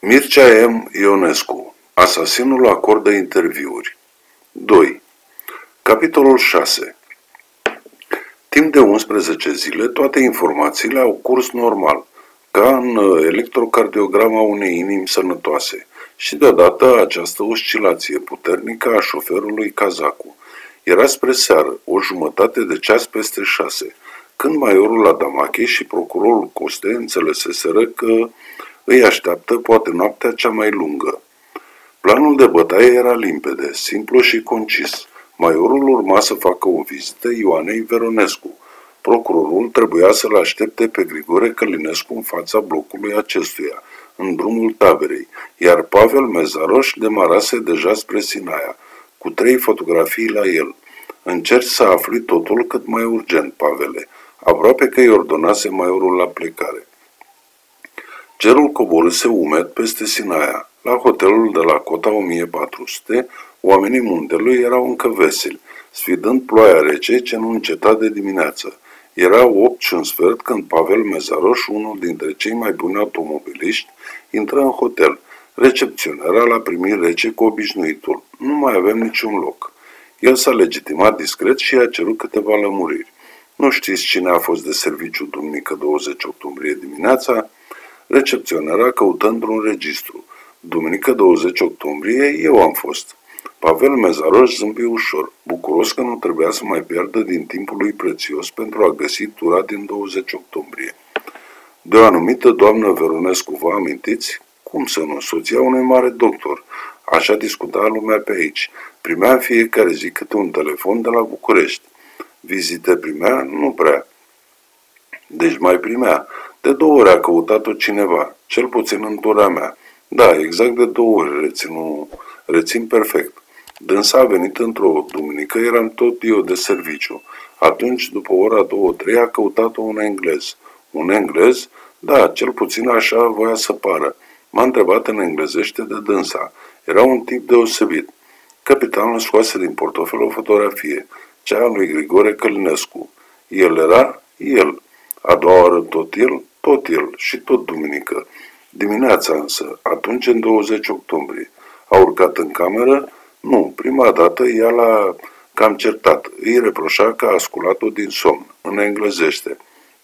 Mircea M. Ionescu. Asasinul acordă interviuri. 2. Capitolul 6. Timp de 11 zile, toate informațiile au curs normal, ca în electrocardiograma unei inimi sănătoase, și deodată această oscilație puternică a șoferului Cazacu. Era spre seară, o jumătate de ceas peste 6, când majorul Adamache și procurorul Coste înțeleseseră că îi așteaptă poate noaptea cea mai lungă. Planul de bătaie era limpede, simplu și concis. Majorul urma să facă o vizită Ioanei Veronescu. Procurorul trebuia să-l aștepte pe Grigore Călinescu în fața blocului acestuia, în drumul taberei, iar Pavel Mezaroș demarase deja spre Sinaia, cu 3 fotografii la el. Încerci să afli totul cât mai urgent, Pavele, aproape că îi ordonase majorul la plecare. Cerul coborâse umed peste Sinaia. La hotelul de la cota 1400, oamenii muntelui erau încă veseli, sfidând ploaia rece ce nu înceta de dimineață. Era 8:15 când Pavel Mezaroș, unul dintre cei mai buni automobiliști, intră în hotel. Recepționera l-a primit rece cu obișnuitul. Nu mai avem niciun loc. El s-a legitimat discret și a cerut câteva lămuriri. Nu știți cine a fost de serviciu duminică 20 octombrie dimineața? Recepționera căută într-un registru. Duminică 20 octombrie eu am fost. Pavel Mezaroș zâmbi ușor, bucuros că nu trebuia să mai piardă din timpul lui prețios pentru a găsi tura din 20 octombrie. De o anumită doamnă Veronescu, vă amintiți? Cum să nu, soția unui mare doctor. Așa discuta lumea pe aici. Primea în fiecare zi câte un telefon de la București. Vizite primea? Nu prea. Deci mai primea. De 2 ori a căutat-o cineva, cel puțin în tura mea. Da, exact de 2 ori rețin perfect. Dânsa a venit într-o duminică, eram tot eu de serviciu. Atunci, după ora 2-3, a căutat-o un englez. Un englez? Da, cel puțin așa voia să pară. M-a întrebat în englezește de dânsa. Era un tip deosebit. Capitanul scoase din portofel o fotografie, cea a lui Grigore Călinescu. El era? El. A doua oară tot el? Tot el. Și tot duminică. Dimineața însă, atunci în 20 octombrie. A urcat în cameră? Nu, prima dată ea l-a cam certat. Îi reproșa că a sculat-o din somn, în englezește.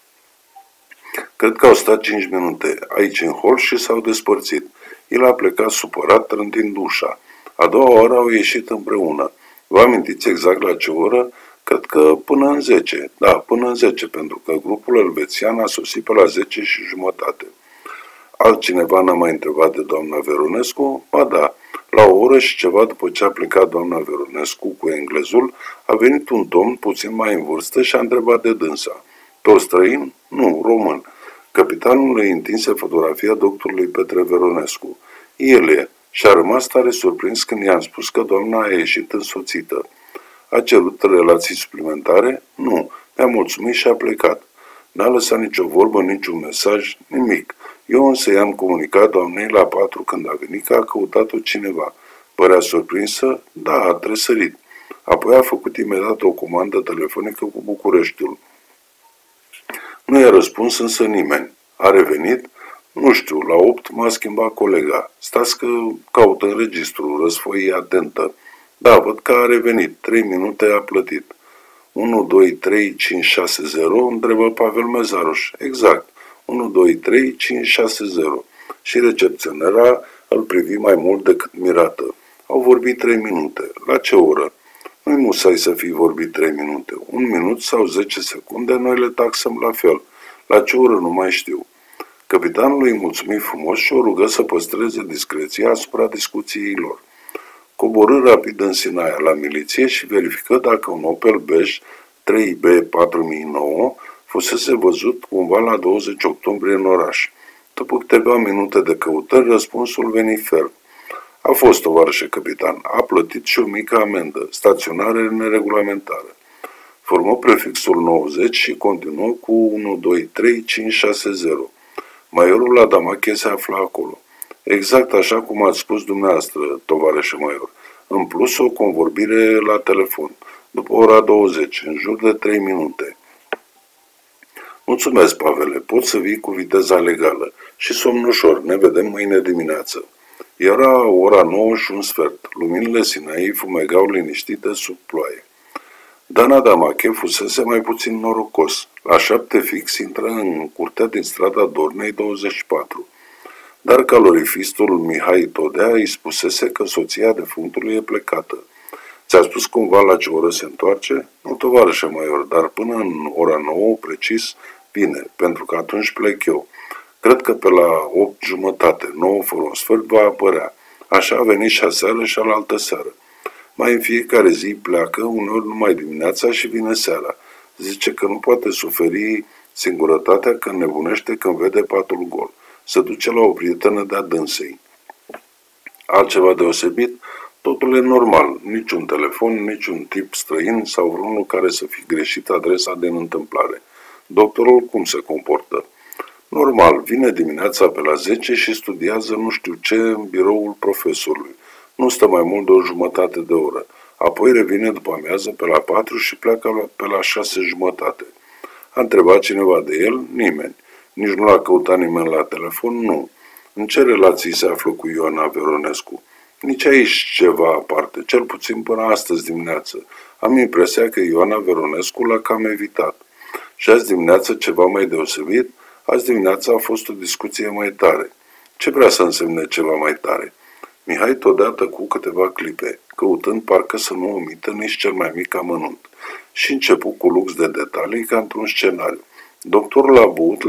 Cred că au stat 5 minute aici în hol și s-au despărțit. El a plecat supărat, trântind ușa. A doua oară au ieșit împreună. Vă amintiți exact la ce oră? Cred că până în 10. Da, până în 10, pentru că grupul elvețian a sosit pe la 10:30. Altcineva n-a mai întrebat de doamna Veronescu? Ba da, la o oră și ceva după ce a plecat doamna Veronescu cu englezul, a venit un domn puțin mai în vârstă și a întrebat de dânsa. Tot străin? Nu, român. Capitanul îi întinse fotografia doctorului Petre Veronescu. El e. Și a rămas tare surprins când i-am spus că doamna a ieșit însoțită. A cerut relații suplimentare? Nu. Mi-a mulțumit și a plecat. N-a lăsat nicio vorbă, niciun mesaj, nimic. Eu însă i-am comunicat doamnei la 4 când a venit că a căutat-o cineva. Părea surprinsă? Da, a tresărit. Apoi a făcut imediat o comandă telefonică cu Bucureștiul. Nu i-a răspuns însă nimeni. A revenit? Nu știu, la 8 m-a schimbat colega. Stați că caută în registru, răsfoi atentă. Da, văd că a revenit. 3 minute a plătit. 1, 2, 3, 5, 6, 0, întrebă Pavel Mezaroș. Exact. 1, 2, 3, 5, 6, 0. Și recepționera îl privi mai mult decât mirată. Au vorbit 3 minute. La ce oră? Nu-i musai să fi vorbit 3 minute. 1 minut sau 10 secunde, noi le taxăm la fel. La ce oră nu mai știu. Capitanul îi mulțumi frumos și o rugă să păstreze discreția asupra discuției lor. Coborâ rapid în Sinaia la miliție și verifică dacă un Opel Bej 3B 4009 fusese văzut cumva la 20 octombrie în oraș. După câteva minute de căutări, răspunsul veni ferm. A fost, tovarășe capitan, a plătit și o mică amendă, staționare neregulamentară. Formă prefixul 90 și continuă cu 1, 2, 3, 5, 6, 0. Majorul Adamache se afla acolo. Exact așa cum ați spus dumneavoastră, tovarășe major. În plus, o convorbire la telefon, după ora 20, în jur de 3 minute. Mulțumesc, Pavele, poți să vii cu viteza legală. Și somn ușor, ne vedem mâine dimineață. Era ora 9:15. Luminile Sinaii fumegau liniștite sub ploaie. Dana Damache fusese mai puțin norocos. La 7 fix intră în curtea din strada Dornei 24. Dar calorifistul Mihai Todea îi spusese că soția defunctului e plecată. Ți-a spus cumva la ce oră se întoarce? Nu, tovarășe major, dar până în ora 9 precis vine, pentru că atunci plec eu. Cred că pe la 8:30, 9 fără un sfert, va apărea. Așa a venit și aseară și alaltă seară. Mai în fiecare zi pleacă, uneori numai dimineața și vine seara. Zice că nu poate suferi singurătatea, că nebunește când vede patul gol. Se duce la o prietenă de-a dânsei. Altceva deosebit? Totul e normal. Niciun telefon, niciun tip străin sau vreunul care să fi greșit adresa din întâmplare. Doctorul cum se comportă? Normal, vine dimineața pe la 10 și studiază nu știu ce în biroul profesorului. Nu stă mai mult de o jumătate de oră. Apoi revine după amiază pe la 4 și pleacă pe la 6:30. A întrebat cineva de el? Nimeni. Nici nu l-a căutat nimeni la telefon? Nu. În ce relații se află cu Ioana Veronescu? Nici aici ceva aparte, cel puțin până astăzi dimineață. Am impresia că Ioana Veronescu l-a cam evitat. Și azi dimineață ceva mai deosebit? Azi dimineața a fost o discuție mai tare. Ce vrea să însemne ceva mai tare? Mihai Todea tăcu câteva clipe, căutând parcă să nu omită nici cel mai mic amănunt. Și începu cu lux de detalii ca într-un scenariu. Doctorul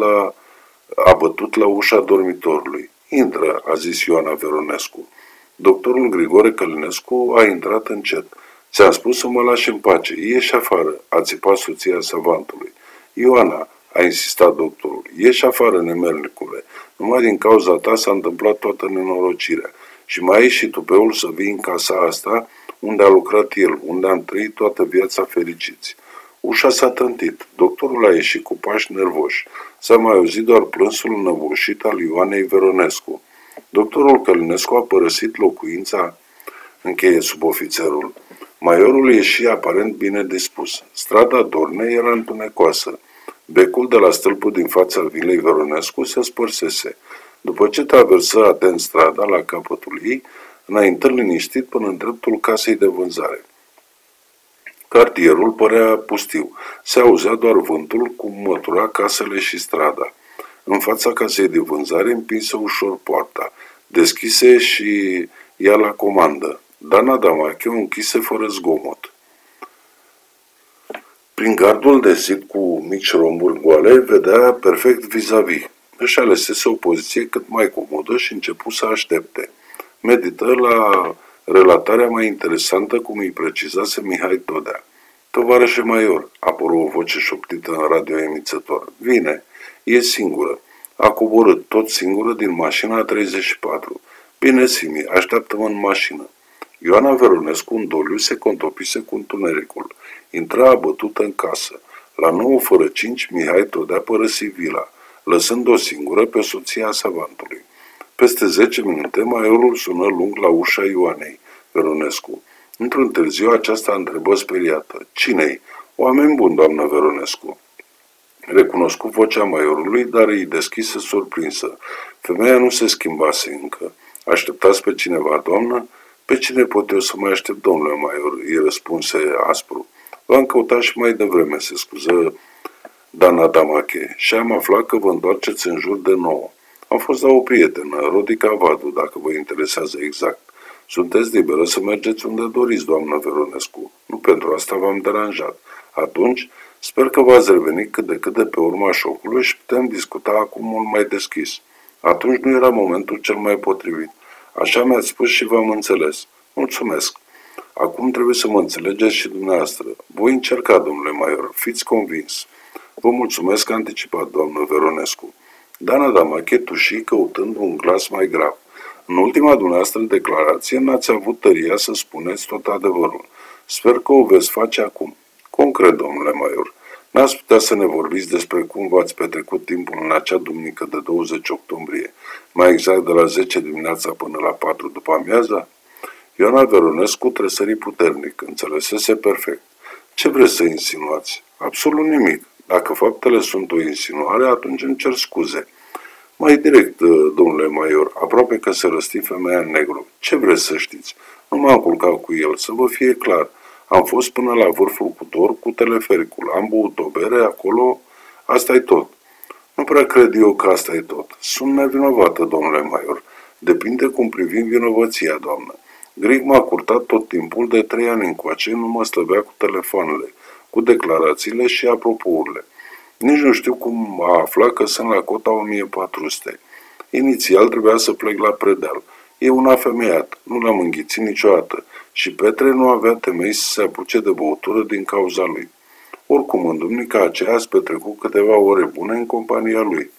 a bătut la ușa dormitorului. Intră, a zis Ioana Veronescu. Doctorul Grigore Călinescu a intrat încet. Ți-am spus să mă lași în pace. Ieși afară, a țipat soția savantului. Ioana, a insistat doctorul, ieși afară, nemernicule. Numai din cauza ta s-a întâmplat toată nenorocirea. Și mai ai și tupeul să vii în casa asta unde a lucrat el, unde am trăit toată viața fericiți. Ușa s-a trântit. Doctorul a ieșit cu pași nervoși. S-a mai auzit doar plânsul înăbușit al Ioanei Veronescu. Doctorul Călinescu a părăsit locuința, încheie subofițerul. Maiorul ieși aparent bine dispus. Strada Dornei era întunecoasă. Becul de la stâlpul din fața vilei Veronescu se spărsese. După ce traversă atent strada la capătul ei, înaintă liniștit până în dreptul casei de vânzare. Cartierul părea pustiu. Se auzea doar vântul cum mătura casele și strada. În fața casei de vânzare împinse ușor poarta. Deschise și ea la comandă. Dana Damache o închise fără zgomot. Prin gardul de zid cu mici romburi goale, vedea perfect vis-a-vis. Își alesese o poziție cât mai comodă și începu să aștepte. Medită la relatarea mai interesantă cum îi precizase Mihai Todea. Tovarășe major, apăru o voce șoptită în radioemițător. Vine, e singură. A coborât tot singură din mașina 34. Bine, Simi, așteaptă-mă în mașină. Ioana Veronescu în doliu se contopise cu întunericul. Intra abătută în casă. La 9:05 Mihai Todea părăsi vila, lăsând-o singură pe soția savantului. Peste 10 minute, maiorul sună lung la ușa Ioanei Veronescu. Într-un târziu, aceasta întrebă speriată. Cine-i? Oameni buni, doamnă Veronescu. Recunoscu vocea maiorului, dar îi deschise surprinsă. Femeia nu se schimbase încă. Așteptați pe cineva, doamnă? Pe cine pot eu să mai aștept, domnule maior? Îi răspunse aspru. V-am căutat și mai devreme, se scuză Dana Damache, și am aflat că vă întoarceți în jur de 9. Am fost la o prietenă, Rodica Vadu, dacă vă interesează exact. Sunteți liberă să mergeți unde doriți, doamnă Veronescu. Nu pentru asta v-am deranjat. Atunci, sper că v-ați revenit cât de cât de pe urma șocului și putem discuta acum mult mai deschis. Atunci nu era momentul cel mai potrivit. Așa mi-ați spus și v-am înțeles. Mulțumesc. Acum trebuie să mă înțelegeți și dumneavoastră. Voi încerca, domnule major, fiți convins. Vă mulțumesc anticipat, doamnă Veronescu. Dana Damache tuși căutând un glas mai grav. În ultima dumneavoastră declarație n-ați avut tăria să spuneți tot adevărul. Sper că o veți face acum. Concret, domnule major, n-ați putea să ne vorbiți despre cum v-ați petrecut timpul în acea duminică de 20 octombrie, mai exact de la 10 dimineața până la 4 după amiaza? Ioana Veronescu tresări puternic, înțelesese perfect. Ce vreți să insinuați? Absolut nimic. Dacă faptele sunt o insinuare, atunci îmi cer scuze. Mai direct, domnule Maior, aproape că se răsti femeia în negru. Ce vreți să știți? Nu m-am culcat cu el, să vă fie clar. Am fost până la vârful cu telefericul. Am băut o bere acolo, asta-i tot. Nu prea cred eu că asta e tot. Sunt nevinovată, domnule Maior. Depinde cum privim vinovăția, doamnă. Grig m-a curtat tot timpul de 3 ani încoace, nu mă slăbea cu telefoanele, cu declarațiile și apropourile. Nici nu știu cum a aflat că sunt la cota 1400. Inițial trebuia să plec la Predeal. E un afemeiat, nu l-am înghițit niciodată și Petre nu avea temei să se apuce de băutură din cauza lui. Oricum, în duminica aceea ați petrecut câteva ore bune în compania lui.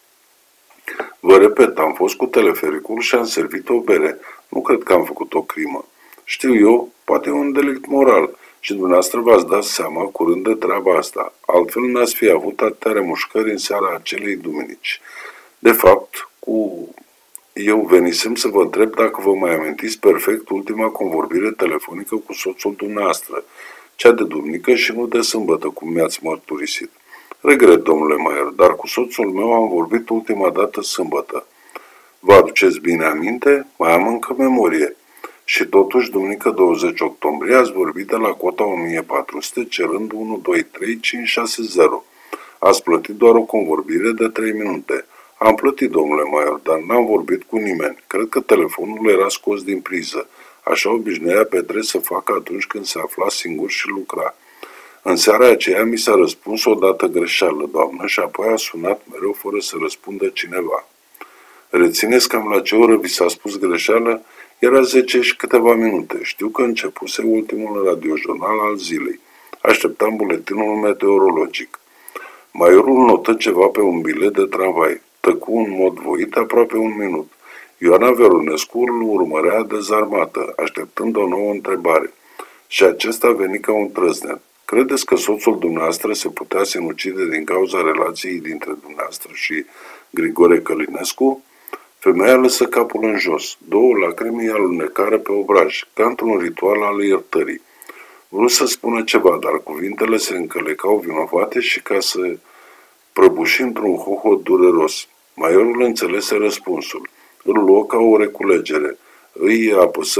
Vă repet, am fost cu telefericul și am servit o bere. Nu cred că am făcut o crimă. Știu eu, poate un delict moral și dumneavoastră v-ați dat seama curând de treaba asta. Altfel n-ați fi avut atâtea remușcări în seara acelei duminici. De fapt, eu venisem să vă întreb dacă vă mai amintiți perfect ultima convorbire telefonică cu soțul dumneavoastră, cea de duminică și nu de sâmbătă, cum mi-ați mărturisit. Regret, domnule Maier, dar cu soțul meu am vorbit ultima dată sâmbătă. Vă aduceți bine aminte? Mai am încă memorie. Și totuși, duminică 20 octombrie, ați vorbit de la cota 1400, cerând 1, 2, 3, 5, 6, 0. Ați plătit doar o convorbire de 3 minute. Am plătit, domnule Maier, dar n-am vorbit cu nimeni. Cred că telefonul era scos din priză. Așa obișnuia Petre să facă atunci când se afla singur și lucra. În seara aceea mi s-a răspuns o dată greșeală, doamnă, și apoi a sunat mereu fără să răspundă cineva. Rețineți cam la ce oră vi s-a spus greșeală? Era 10 și câteva minute. Știu că începuse ultimul radiojurnal al zilei. Așteptam buletinul meteorologic. Maiorul notă ceva pe un bilet de tramvai. Tăcu în mod voit aproape un minut. Ioana Veronescu îl urmărea dezarmată, așteptând o nouă întrebare. Și acesta veni ca un trăznet. Credeți că soțul dumneavoastră se putea sinucide din cauza relației dintre dumneavoastră și Grigore Călinescu? Femeia lăsă capul în jos. 2 lacrimi alunecară pe obraj, ca într-un ritual al iertării. Vrut să spună ceva, dar cuvintele se încălecau vinovate și ca să prăbuși într-un hohot dureros. Maiorul înțelese răspunsul. Îl luă ca o reculegere. Îl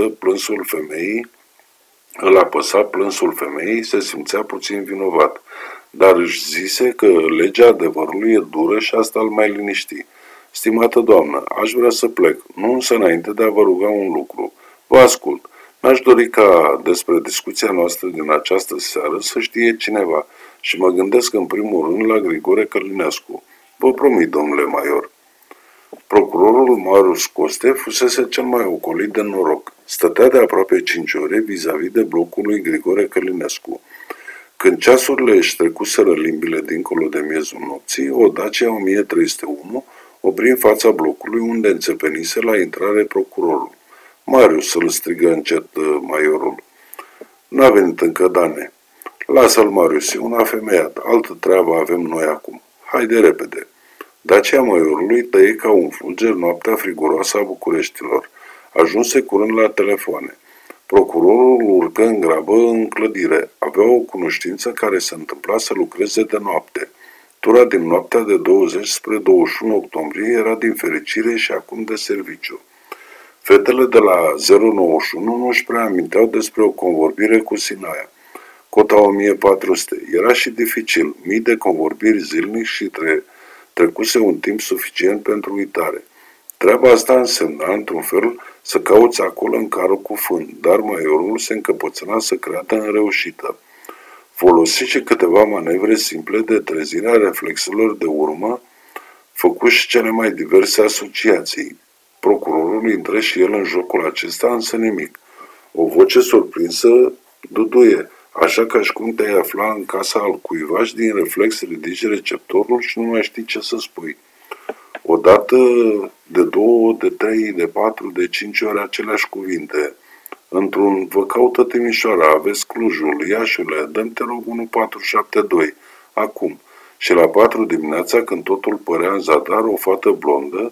apăsa plânsul femeii, se simțea puțin vinovat, dar își zise că legea adevărului e dură și asta îl mai liniști. Stimată doamnă, aș vrea să plec, nu însă înainte de a vă ruga un lucru. Vă ascult. N-aș dori ca despre discuția noastră din această seară să știe cineva și mă gândesc în primul rând la Grigore Călinescu. Vă promit, domnule Maior. Procurorul Marius Coste fusese cel mai ocolit de noroc. Stătea de aproape 5 ore vis-a-vis de blocul lui Grigore Călinescu. Când ceasurile își trecuseră limbile dincolo de miezul nopții, o Dacia 1301 opri în fața blocului unde înțepenise la intrare procurorul. Marius, îl strigă încet Maiorul. N-a venit încă, Dane. Lasă-l, Marius, e un afemeiat. Altă treabă avem noi acum. Haide repede. Dacia Maiorului tăie ca un fulger noaptea friguroasă a Bucureștilor. Ajunse curând la telefoane. Procurorul urcă în grabă în clădire. Avea o cunoștință care se întâmpla să lucreze de noapte. Tura din noaptea de 20 spre 21 octombrie era din fericire și acum de serviciu. Fetele de la 091 nu își prea aminteau despre o convorbire cu Sinaia. Cota 1400. Era și dificil, mii de convorbiri zilnic și trecuse un timp suficient pentru uitare. Treaba asta însemna, într-un fel, să cauți acolo în carul cu fân, dar Maiorul se încăpățâna să creadă în reușită. Folosi și câteva manevre simple de trezire a reflexelor de urmă, făcu și cele mai diverse asociații. Procurorul intră și el în jocul acesta, însă nimic. O voce surprinsă duduie, așa ca și cum te-ai afla în casa al cuiva și din reflex ridici receptorul și nu mai știi ce să spui. Odată, de 2, de 3, de 4, de 5 ori aceleași cuvinte. Într-un vă caută Timișoara, aveți Clujul, Iașule, dă-mi te rog 1472, acum. Și la 4 dimineața, când totul părea în zadar, o fată blondă,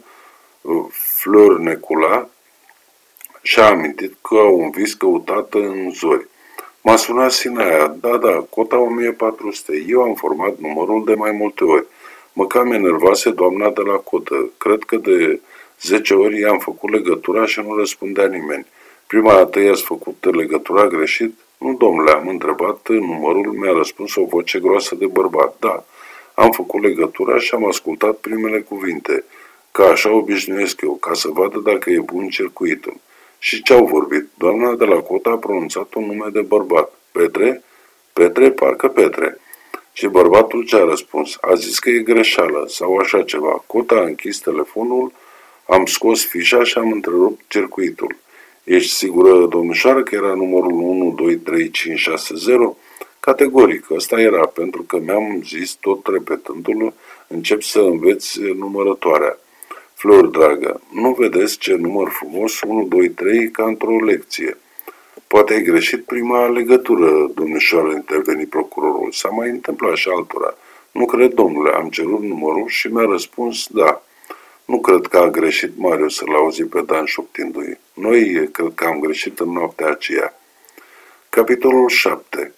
Fleur Necula, și-a amintit că au un vis căutată în zori. M-a sunat Sinaia. Da, cota 1400. Eu am format numărul de mai multe ori. Mă cam enervase doamna de la cotă. Cred că de 10 ori i-am făcut legătura și nu răspundea nimeni. Prima dată i-ați făcut legătura greșit? Nu, domnule, am întrebat numărul, mi-a răspuns o voce groasă de bărbat. Da, am făcut legătura și am ascultat primele cuvinte, ca așa obișnuiesc eu, ca să vadă dacă e bun circuitul. Și ce-au vorbit? Doamna de la cotă a pronunțat un nume de bărbat. Petre? Petre? Parcă Petre. Și bărbatul ce a răspuns? A zis că e greșeală sau așa ceva. Cota a închis telefonul, am scos fișa și am întrerupt circuitul. Ești sigură, domnișoară, că era numărul 123560? Categoric, ăsta era, pentru că mi-am zis, tot repetându-l, încep să înveți numărătoarea. Flor, dragă, nu vedeți ce număr frumos, 1, 2, 3, ca într-o lecție. Poate ai greșit prima legătură, domnișoară, interveni procurorul. S-a mai întâmplat și altora. Nu cred, domnule, am cerut numărul și mi-a răspuns da. Nu cred că a greșit Mario să-l auzi pe Dan șoptindu-i. Noi cred că am greșit în noaptea aceea. Capitolul 7.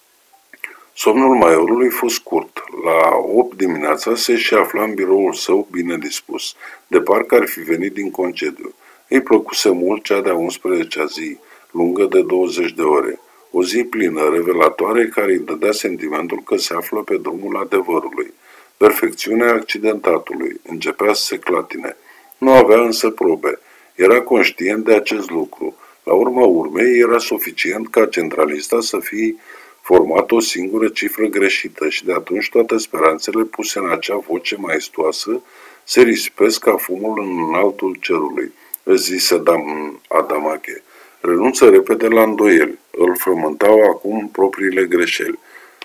Somnul maiorului fost scurt. La 8 dimineața se și afla în biroul său bine dispus, de parcă ar fi venit din concediu. Îi plăcuse mult cea de-a 11-a zi, lungă de 20 de ore. O zi plină, revelatoare, care îi dădea sentimentul că se află pe drumul adevărului. Perfecțiunea accidentatului. Începea să se clatine. Nu avea însă probe. Era conștient de acest lucru. La urma urmei, era suficient ca centralista să fie format o singură cifră greșită și de atunci toate speranțele puse în acea voce maestoasă se risipesc ca fumul în altul cerului, îți zise Adamache. Renunță repede la îndoieli. Îl frământau acum propriile greșeli.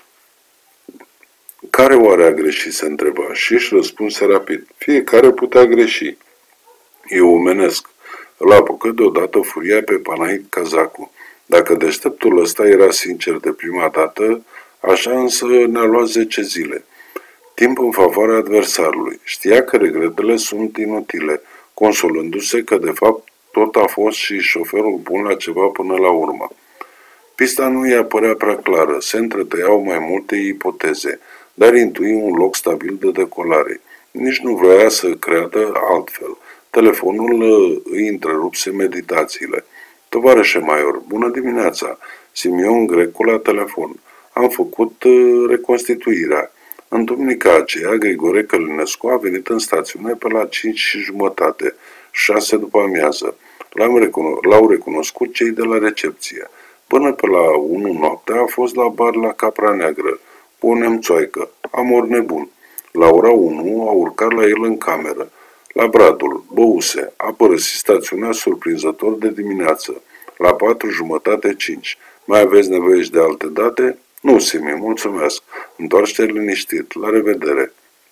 Care oare a greșit, se întreba, și își răspunse rapid. Fiecare putea greși. E omenesc. Îl apucă deodată furia pe Panait Cazacu. Dacă deșteptul ăsta era sincer de prima dată, așa însă ne-a luat 10 zile. Timp în favoarea adversarului. Știa că regretele sunt inutile, consolându-se că de fapt tot a fost și șoferul bun la ceva până la urmă. Pista nu i-a părea prea clară, se întretăiau mai multe ipoteze, dar intui un loc stabil de decolare. Nici nu vrea să creadă altfel. Telefonul îi întrerupse meditațiile. Tovarășe Maior, bună dimineața! Simion Grecu la telefon. Am făcut reconstituirea. În duminica aceea, Grigore Călinescu a venit în stațiune pe la 5:30, 6 după amiază. L-au recunoscut cei de la recepție. Până pe la 1 noaptea a fost la bar la Capra Neagră, cu o nemțoaică, amor nebun. La ora 1 a urcat la el în cameră. La Bradul, băuse, a părăsit stațiunea surprinzător de dimineață, la 4:30, 5. Mai aveți nevoie și de alte date? Nu, Simi, mulțumesc. Întoarce-te liniștit. La revedere.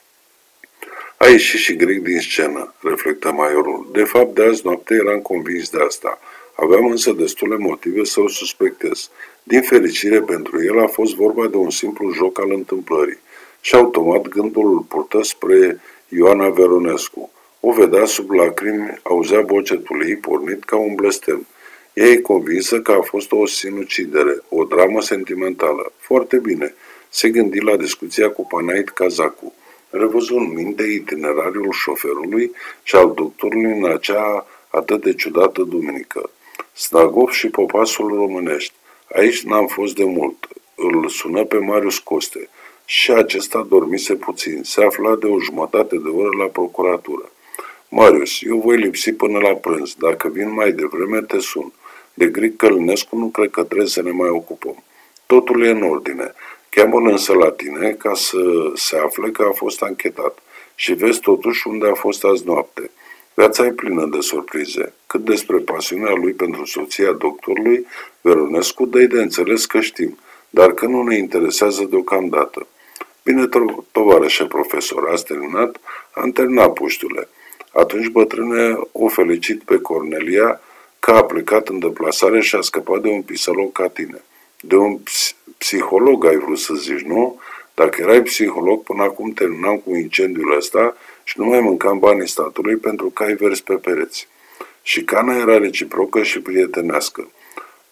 A ieșit și grec din scenă, reflectă maiorul. De fapt, de azi noapte eram convins de asta. Aveam însă destule motive să o suspectez. Din fericire pentru el a fost vorba de un simplu joc al întâmplării. Și automat gândul îl purtă spre Ioana Veronescu. O vedea sub lacrimi, auzea bocetul ei pornit ca un blestem. Ea e convinsă că a fost o sinucidere, o dramă sentimentală. Foarte bine. Se gândi la discuția cu Panait Cazacu. Revăzu în minte itinerariul șoferului și al doctorului în acea atât de ciudată duminică. Snagov și Popasul românești. Aici n-am fost de mult. Îl sună pe Marius Coste. Și acesta dormise puțin. Se afla de o jumătate de oră la procuratură. Marius, eu voi lipsi până la prânz. Dacă vin mai devreme, te sun. De Gric Călinescu nu cred că trebuie să ne mai ocupăm. Totul e în ordine. Cheamă-l însă la tine ca să se afle că a fost anchetat. Și vezi totuși unde a fost azi noapte. Viața e plină de surprize. Cât despre pasiunea lui pentru soția doctorului, Veronescu, dă-i de înțeles că știm, dar că nu ne interesează deocamdată. Bine, tovarășe profesor, ați terminat? Am terminat, puștule. Atunci bătrâne o felicit pe Cornelia că a plecat în deplasare și a scăpat de un pisăloc ca tine. De un psiholog ai vrut să zici, nu? Dacă erai psiholog, până acum terminam cu incendiul ăsta și nu mai mâncam banii statului pentru că ai vers pe pereți. Și cana era reciprocă și prietenească.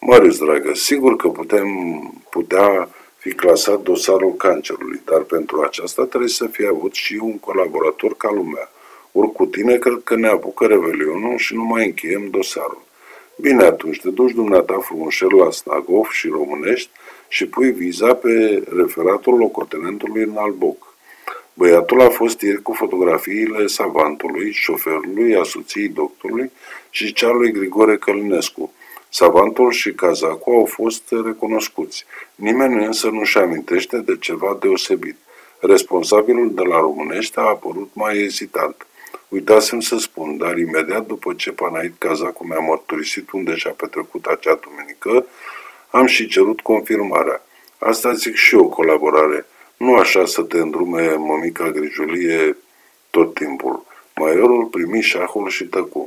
Marius, dragă, sigur că putea fi clasat dosarul cancerului, dar pentru aceasta trebuie să fie avut și un colaborator ca lumea. Ori cu tine cred că ne apucă revelionul și nu mai încheiem dosarul. Bine, atunci te duci dumneata frumușel la Snagov și Românești și pui viza pe referatul locotenentului în Alboc. Băiatul a fost ieri cu fotografiile savantului, șoferului, a soției doctorului și cea lui Grigore Călinescu. Savantul și cazacul au fost recunoscuți. Nimeni însă nu-și amintește de ceva deosebit. Responsabilul de la Românești a apărut mai ezitant. Uitasem să spun, dar imediat după ce Panait Cazacu mi-a mărturisit unde și-a petrecut acea duminică, am și cerut confirmarea. Asta zic și eu, colaborare. Nu așa să te îndrume mămica Grijulie tot timpul. Maiorul primi șahul și tăcu.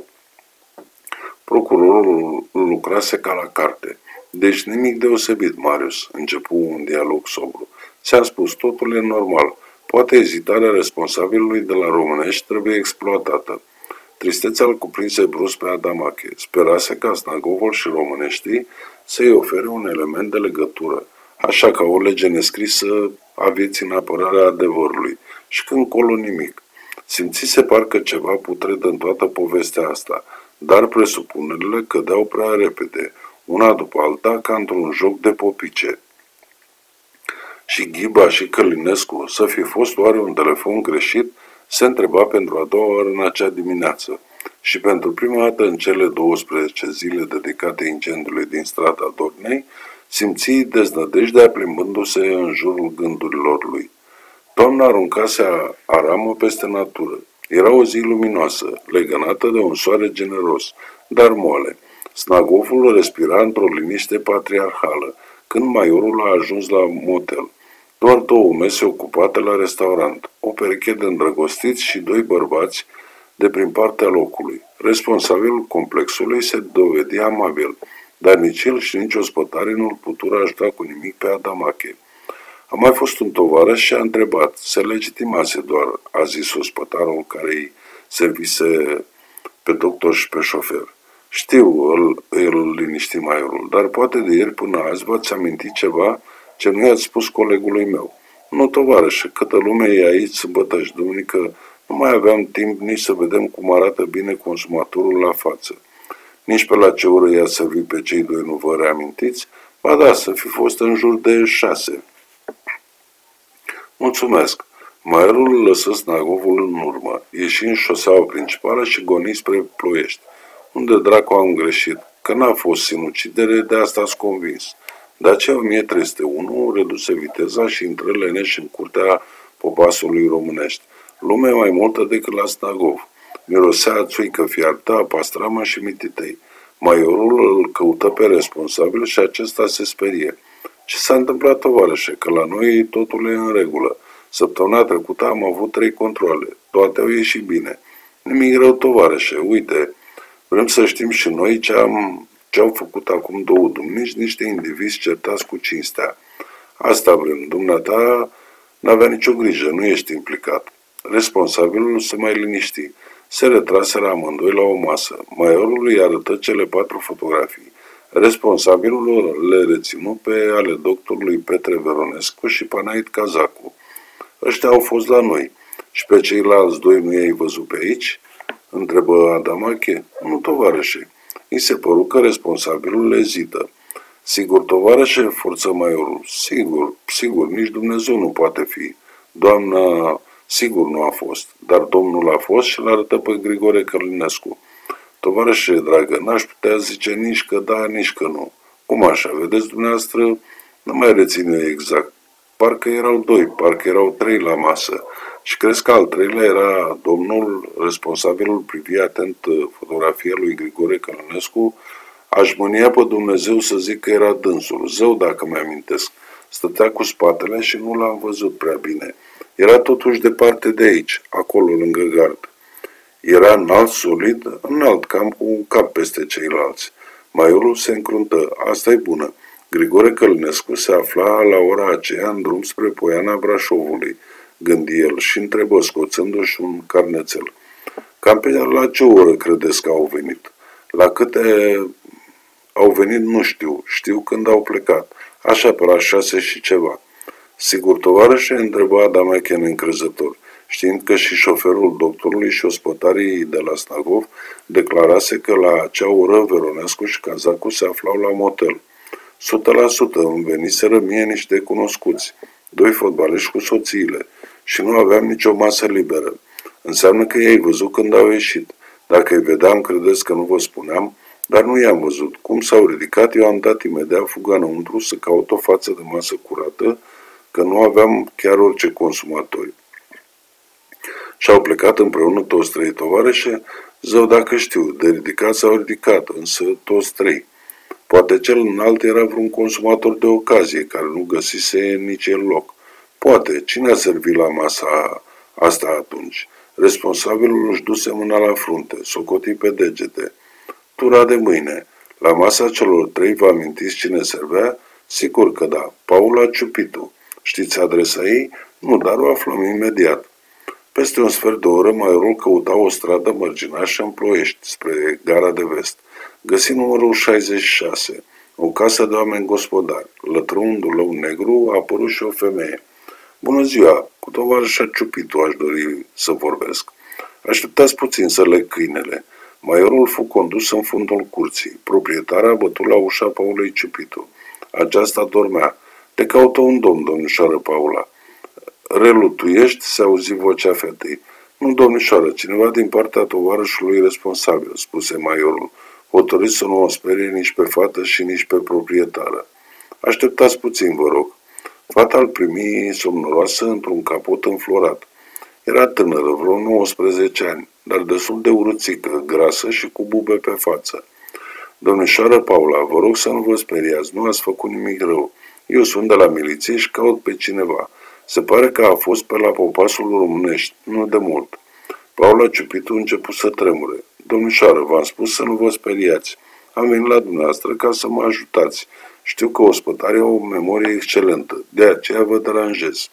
Procurorul lucrase ca la carte. Deci nimic deosebit, Marius, începu un dialog sobru. Ți-am spus, totul e normal. Poate ezitarea responsabilului de la Românești trebuie exploatată. Tristețea îl cuprinse brusc pe Adamache. Sperase ca Snagovul și Româneștii să-i ofere un element de legătură, așa ca o lege nescrisă a vieții în apărarea adevărului. Și când colo nimic. Simțise parcă ceva putred în toată povestea asta, dar presupunerile cădeau prea repede, una după alta, ca într-un joc de popice. Și Ghiba și Călinescu, să fi fost oare un telefon greșit, se întreba pentru a doua oară în acea dimineață. Și pentru prima dată în cele 12 zile dedicate incendiului din strada Dornei, simți deznădejdea plimbându-se în jurul gândurilor lui. Toamna aruncase aramă peste natură. Era o zi luminoasă, legănată de un soare generos, dar moale. Snagovul respira într-o liniște patriarhală, când maiorul a ajuns la motel. Doar două mese ocupate la restaurant, o pereche de îndrăgostiți și doi bărbați de prin partea locului. Responsabilul complexului se dovedi amabil, dar nici el și nici ospătarii nu-l putură ajuta cu nimic pe Adamache. A mai fost un tovarăș și a întrebat, se legitimase doar, a zis ospătarul care îi servise pe doctor și pe șofer. Știu, îl liniști maiorul, dar poate de ieri până azi v-ați amintit ceva ce nu i-ați spus colegului meu. Nu, tovarășe, câtă lume e aici sâmbătă și duminică, nu mai aveam timp nici să vedem cum arată bine consumatorul la față. Nici pe la ce oră i-a servit pe cei doi nu vă reamintiți? Ba da, să fi fost în jur de 6. Mulțumesc. Maiorul lăsă Snagovul în urmă, ieși în șoseaua principală și goni spre Ploiești. Unde dracu am greșit? Că n-a fost sinucidere, de asta ați convins. Dacia 1301 reduse viteza și intră leneș în curtea popasului Românești. Lume mai multă decât la Snagov. Mirosea țuică fiartă, pastramă și mititei. Maiorul îl căută pe responsabil și acesta se sperie. Ce s-a întâmplat, tovarășe? Că la noi totul e în regulă. Săptămâna trecută am avut 3 controale. Toate au ieșit bine. Nimic rău, tovarășe. Uite, vrem să știm și noi ce-au făcut acum 2 dumnici niște indivizi certați cu cinstea. Asta vrem. Dumneata n-avea nicio grijă, nu ești implicat. Responsabilul se mai liniști. Se retraseră amândoi la o masă. Maiorul îi arătă cele 4 fotografii. Responsabilul le reținu pe ale doctorului Petre Veronescu și Panait Cazacu. Ăștia au fost la noi. Și pe ceilalți 2 nu i-ai văzut pe aici? Întrebă Adamache. Nu, tovarășe. I se păru că responsabilul ezită. Sigur, tovarășe, forță maiorul. Sigur, nici Dumnezeu nu poate fi. Doamna, sigur nu a fost, dar domnul a fost și l-arătă pe Grigore Călinescu. Tovarășe, dragă, n-aș putea zice nici că da, nici că nu. Cum așa? Vedeți dumneavoastră? Nu mai rețin eu exact. Parcă erau 2, parcă erau 3 la masă. Și crezi că al 3-lea era domnul, responsabilul privi atent fotografia lui Grigore Călinescu. Aș mânia pe Dumnezeu să zic că era dânsul. Zău, dacă mi-amintesc. Stătea cu spatele și nu l-am văzut prea bine. Era totuși departe de aici, acolo, lângă gard. Era înalt, solid, înalt, cam cu un cap peste ceilalți. Maiorul se încruntă. Asta e bună. Grigore Călinescu se afla la ora aceea în drum spre Poiana Brașovului, gândi el și întrebă, scoțându-și un carnețel. Cam pe la ce oră credeți că au venit? La câte Au venit nu știu când au plecat, așa pe la 6 și ceva. Sigur, tovarășe, întreba Adamache neîncrezător, știind că și șoferul doctorului și ospătarii de la Snagov declarase că la acea oră Veronescu și Cazacu se aflau la motel. 100% îmi veniseră mie niște cunoscuți, 2 fotbaliști cu soțiile, și nu aveam nicio masă liberă. Înseamnă că i-ai văzut când au ieșit. Dacă îi vedeam, credeți că nu vă spuneam, dar nu i-am văzut. Cum s-au ridicat, eu am dat imediat fuga înăuntru să caut o față de masă curată, că nu aveam chiar orice consumatori. Și-au plecat împreună toți 3 tovarășe, zău dacă știu, de ridicat s-au ridicat, însă toți 3. Poate cel înalt era vreun consumator de ocazie, care nu găsise nici el loc. Poate, cine a servit la masa asta atunci? Responsabilul își duse mâna la frunte, socoti pe degete. Tura de mâine. La masa celor 3 vă amintiți cine servea? Sigur că da, Paula Ciupitu. Știți adresa ei? Nu, dar o aflăm imediat. Peste un sfert de oră, maiorul căuta o stradă mărginașă în Ploiești, spre gara de vest. Găsi numărul 66, o casă de oameni gospodari. Lătră un dulău negru, a apărut și o femeie. Bună ziua, cu tovarășa Ciupitu aș dori să vorbesc. Așteptați puțin să leg câinele. Maiorul fu condus în fundul curții. Proprietarea a bătut la ușa Paulei Ciupitu. Aceasta dormea. Te caută un domn, domnișoară Paula. Relutuiești, se auzi vocea fetei. Nu, domnișoară, cineva din partea tovarășului responsabil, spuse maiorul, hotărât să nu o sperie nici pe fată și nici pe proprietară. Așteptați puțin, vă rog. Fata îl primi somnoroasă într-un capot înflorat. Era tânără, vreo 19 ani, dar destul de urâțică, grasă și cu bube pe față. Domnișoară Paula, vă rog să nu vă speriați, nu ați făcut nimic rău. Eu sunt de la miliție și caut pe cineva. Se pare că a fost pe la Popasul Românești, nu de mult. Paula Ciupitu început să tremure. Domnișoară, v-am spus să nu vă speriați. Am venit la dumneavoastră ca să mă ajutați. Știu că ospătarii au o memorie excelentă, de aceea vă deranjez.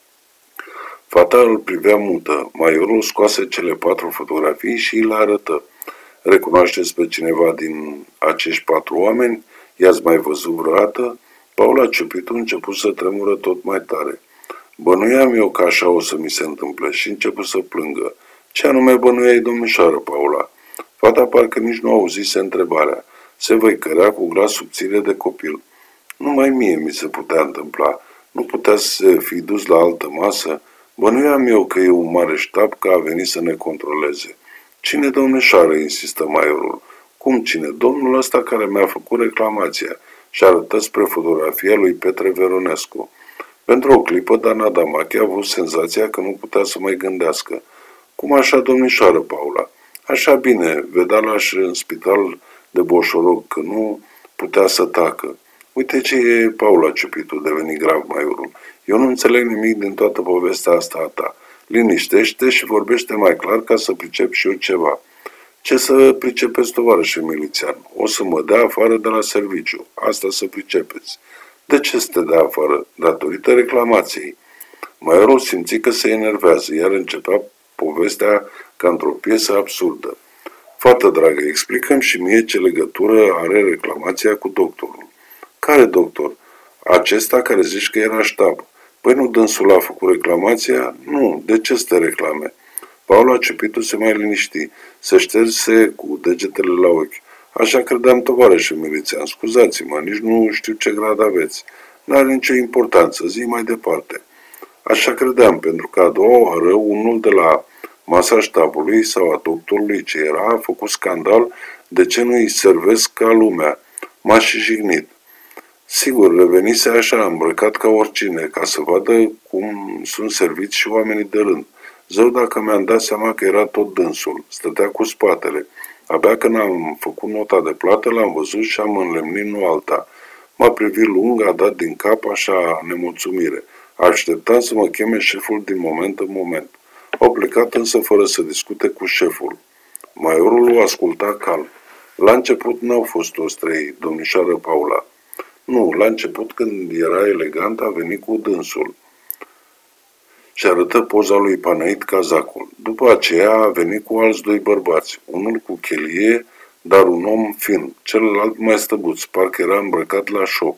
Fata îl privea mută. Maiorul scoase cele 4 fotografii și îi le arătă. Recunoașteți pe cineva din acești 4 oameni? I-ați mai văzut vreodată? Paula Ciupitu început să tremură tot mai tare. Bănuiam eu că așa o să mi se întâmple și început să plângă. Ce anume bănuiai, domnișoară Paula? Fata parcă nici nu auzise întrebarea. Se văicărea cu glas subțire de copil. Numai mie mi se putea întâmpla. Nu putea să fi dus la altă masă? Bănuiam eu că e un mare ștab că a venit să ne controleze. Cine, domnișoară, insistă maiorul. Cum cine? Domnul ăsta care mi-a făcut reclamația și arătă spre fotografia lui Petre Veronescu. Pentru o clipă, Dana Adamache a avut senzația că nu putea să mai gândească. Cum așa, domnișoară Paula? Așa bine, vedea lași în spital de Boșoroc, că nu putea să tacă. Uite ce e Paula Ciupitu, deveni grav maiorul. Eu nu înțeleg nimic din toată povestea asta a ta. Liniștește și vorbește mai clar ca să pricep și eu ceva. Ce să pricepeți, tovarășe milițian? O să mă dea afară de la serviciu. Asta să pricepeți. De ce să te dea afară? Datorită reclamației. Maiorul simți că se enervează, iar începea povestea ca într-o piesă absurdă. Fată dragă, explicăm și mie ce legătură are reclamația cu doctorul. Care doctor? Acesta care zici că era ștab. Păi nu dânsul a făcut reclamația? Nu, de ce să te reclame? Paula Ciupitu se mai liniști, se șterse cu degetele la ochi. Așa credeam, tovarășe milițian, scuzați-mă, nici nu știu ce grad aveți. N-are nicio importanță, zi mai departe. Așa credeam, pentru că a doua oară unul de la masa ștabului sau a doctorului ce era a făcut scandal de ce nu îi servesc ca lumea. M-a și jignit. Sigur, revenise așa, îmbrăcat ca oricine, ca să vadă cum sunt serviți și oamenii de rând. Zău dacă mi-am dat seama că era tot dânsul, stătea cu spatele. Abia când am făcut nota de plată, l-am văzut și am înlemnit nu alta. M-a privit lung, a dat din cap așa nemulțumire. Așteptam să mă cheme șeful din moment în moment. Au plecat însă fără să discute cu șeful. Maiorul o asculta calm. La început n-au fost toți 3, domnișoară Paula. Nu, la început când era elegant a venit cu dânsul. Și arătă poza lui Panait Cazacul. După aceea a venit cu alți 2 bărbați, unul cu chelie, dar un om fin, celălalt mai stăbuț, parcă era îmbrăcat la șop.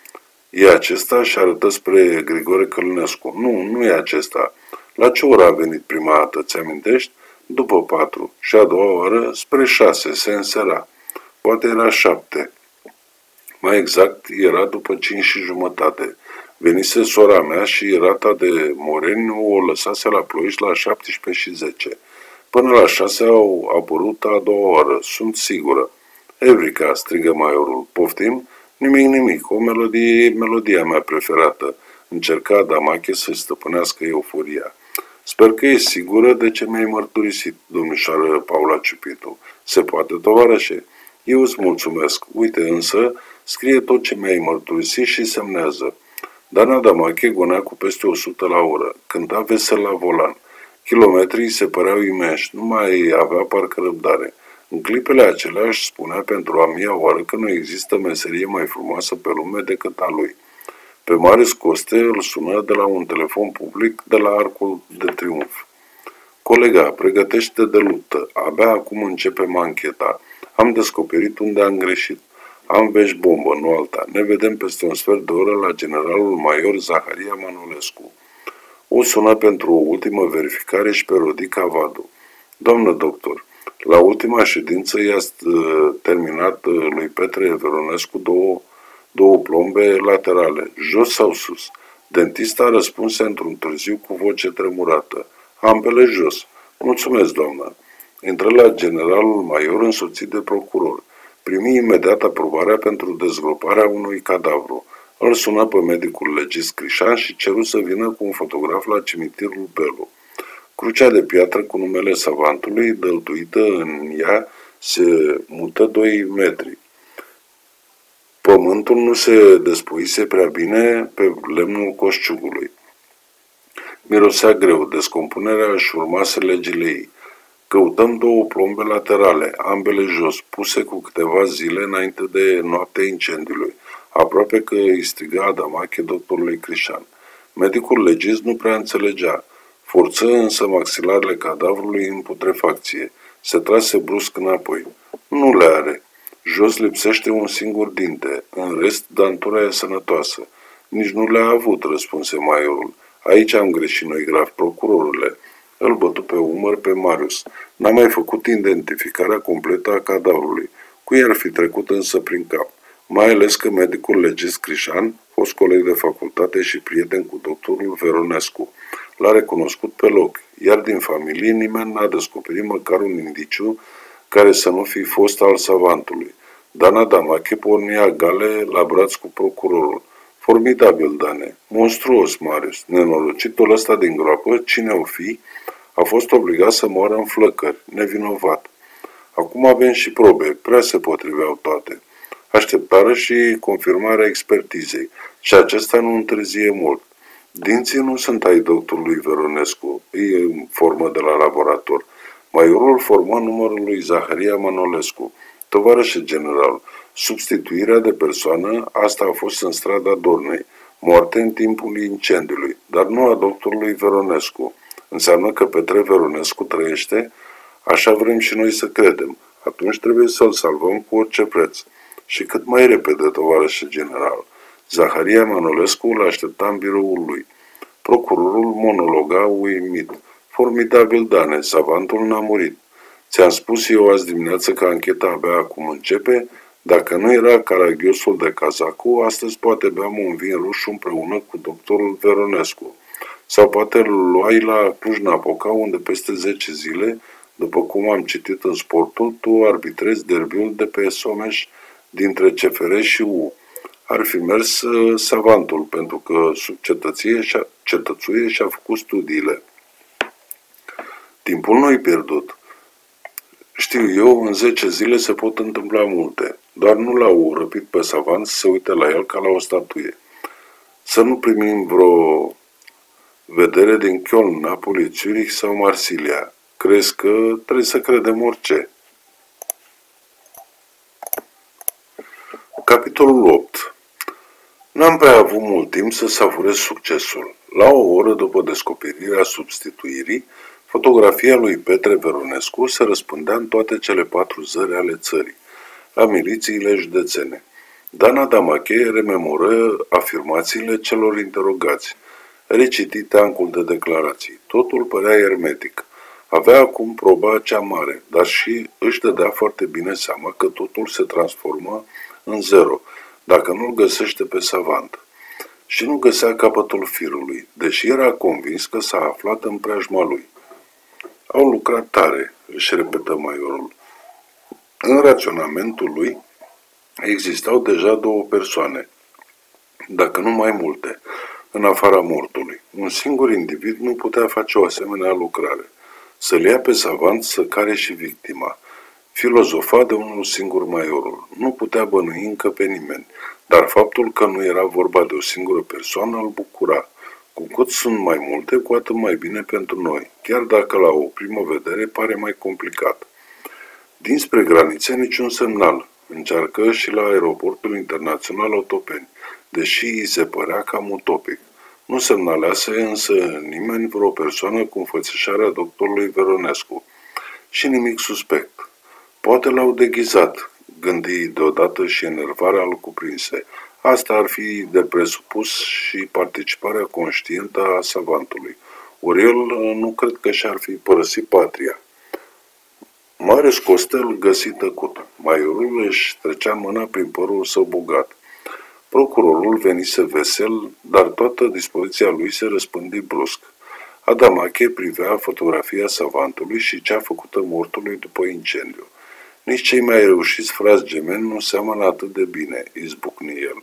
E acesta? Și arătă spre Grigore Călinescu. Nu e acesta. La ce oră a venit prima dată, ți-amintești? După 4. Și a doua oară spre 6, se însera. Poate era 7. Mai exact, era după 5:30. Venise sora mea și rata de moreni o lăsase la Ploiești la 17:10. Până la 6 au apărut a doua oară, sunt sigură. Evrica, strigă maiorul, poftim? Nimic, o melodie e melodia mea preferată. Încerca Adamache să stăpânească euforia. Sper că ești sigură de ce mi-ai mărturisit, domnișoară Paula Ciupitu. Se poate, tovarășe? Eu îți mulțumesc. Uite însă, scrie tot ce mi-ai mărturisit și semnează. Dana Adamache gonea cu peste 100 la oră. Cânta vesel la volan. Kilometrii se păreau imensi, nu mai avea parcă răbdare. În clipele acelea își spunea pentru a mia oară că nu există meserie mai frumoasă pe lume decât a lui. Pe Marius Coste îl sună de la un telefon public de la Arcul de Triunf. Colega, pregătește de luptă. Abia acum începem ancheta. Am descoperit unde am greșit. Am vești bombă, nu alta. Ne vedem peste un sfert de oră la generalul major Zaharia Manolescu. O sună pentru o ultimă verificare și pe Rodica Vadu. Doamnă doctor, la ultima ședință i-a terminat lui Petre Veronescu două plombe laterale, jos sau sus. Dentista răspunse într-un târziu cu voce tremurată. Ambele jos. Mulțumesc, doamnă. Intră la generalul major însoțit de procuror. Primi imediat aprobarea pentru dezgroparea unui cadavru. Îl sună pe medicul legist Crișan și ceru să vină cu un fotograf la cimitirul Belu. Crucea de piatră cu numele savantului, dăltuită în ea, se mută 2 metri. Pământul nu se despuise prea bine pe lemnul coșciugului. Mirosea greu, descompunerea își urmase legile ei. Căutăm 2 plombe laterale, ambele jos, puse cu câteva zile înainte de noaptea incendiului. Aproape că îi striga Adamache doctorului Crișan. Medicul legist nu prea înțelegea. Forță însă maxilarele cadavrului în putrefacție. Se trase brusc înapoi. Nu le are. Jos lipsește un singur dinte. În rest, dantura e sănătoasă. Nici nu le-a avut, răspunse maiorul. Aici am greșit noi grav, procurorule. Îl bătu pe umăr pe Marius. N-a mai făcut identificarea completă a cadavrului. Cui ar fi trecut însă prin cap? Mai ales că medicul legist Crișan, fost coleg de facultate și prieten cu doctorul Veronescu, l-a recunoscut pe loc, iar din familie nimeni n-a descoperit măcar un indiciu care să nu fi fost al savantului. Dana Adamache pornea gale la braț cu procurorul. Formidabil, Dane, monstruos, Marius, nenorocitul ăsta din groapă, cine o fi, a fost obligat să moară în flăcări, nevinovat. Acum avem și probe, prea se potriveau toate. Așteptară și confirmarea expertizei și acesta nu întârzie mult. Dinții nu sunt ai doctorului Veronescu, îi informă de la laborator. Maiorul formă numărul lui Zaharia Manolescu. Tovarășe general, substituirea de persoană, asta a fost în strada Dornei, moarte în timpul incendiului, dar nu a doctorului Veronescu. Înseamnă că Petre Veronescu trăiește? Așa vrem și noi să credem. Atunci trebuie să-l salvăm cu orice preț. Și cât mai repede, tovarășe general. Zaharia Manolescu îl aștepta în biroul lui. Procurorul monologa uimit. Formidabil, Dane, savantul n-a murit. Ți-am spus eu azi dimineață că ancheta abia acum începe. Dacă nu era caragiosul de Cazacu, astăzi poate beam un vin roșu împreună cu doctorul Veronescu. Sau poate îl luai la Cluj-Napoca, unde peste 10 zile, după cum am citit în Sportul, tu arbitrezi derbiul de pe Someș dintre CFR și U. Ar fi mers savantul, pentru că sub cetățuie și-a făcut studiile. Timpul nu-i pierdut. Știu eu, în 10 zile se pot întâmpla multe, doar nu l-au răpit pe savant să se uite la el ca la o statuie. Să nu primim vreo vedere din Köln, Napoli, Zurich sau Marsilia. Crezi că trebuie să credem orice? Capitolul 8. N-am prea avut mult timp să savurez succesul. La o oră după descoperirea substituirii, fotografia lui Petre Veronescu se răspândea în toate cele 4 zări ale țării. la milițiile județene. Dana Damache rememoră afirmațiile celor interogați. Recitit teancul de declarații. Totul părea ermetic. Avea acum proba cea mare, dar și își dădea foarte bine seama că totul se transformă în zero, dacă nu-l găsește pe savant. Și nu găsea capătul firului, deși era convins că s-a aflat în preajma lui. Au lucrat tare, își repetă majorul. În raționamentul lui existau deja două persoane, dacă nu mai multe, în afara mortului. Un singur individ nu putea face o asemenea lucrare. Să-l ia pe savant să care și victima. Filozofa de unul singur majorul. Nu putea bănui încă pe nimeni, dar faptul că nu era vorba de o singură persoană îl bucura. Cu cât sunt mai multe, cu atât mai bine pentru noi, chiar dacă la o primă vedere pare mai complicat. Dinspre granițe niciun semnal. Încearcă și la aeroportul internațional Otopeni, deși îi se părea cam utopic. Nu semnalease însă nimeni vreo persoană cu înfățișarea doctorului Veronescu. Și nimic suspect. Poate l-au deghizat, gândi deodată și enervarea îl cuprinse. Asta ar fi de presupus și participarea conștientă a savantului. Ori el nu cred că și-ar fi părăsit patria. Marius Costel găsi tăcut. Majorul își trecea mâna prin părul său bogat. Procurorul venise vesel, dar toată dispoziția lui se răspândi brusc. Adamache privea fotografia savantului și cea făcută mortului după incendiu. Nici cei mai reușiți frați gemeni nu seamănă atât de bine, izbucni el.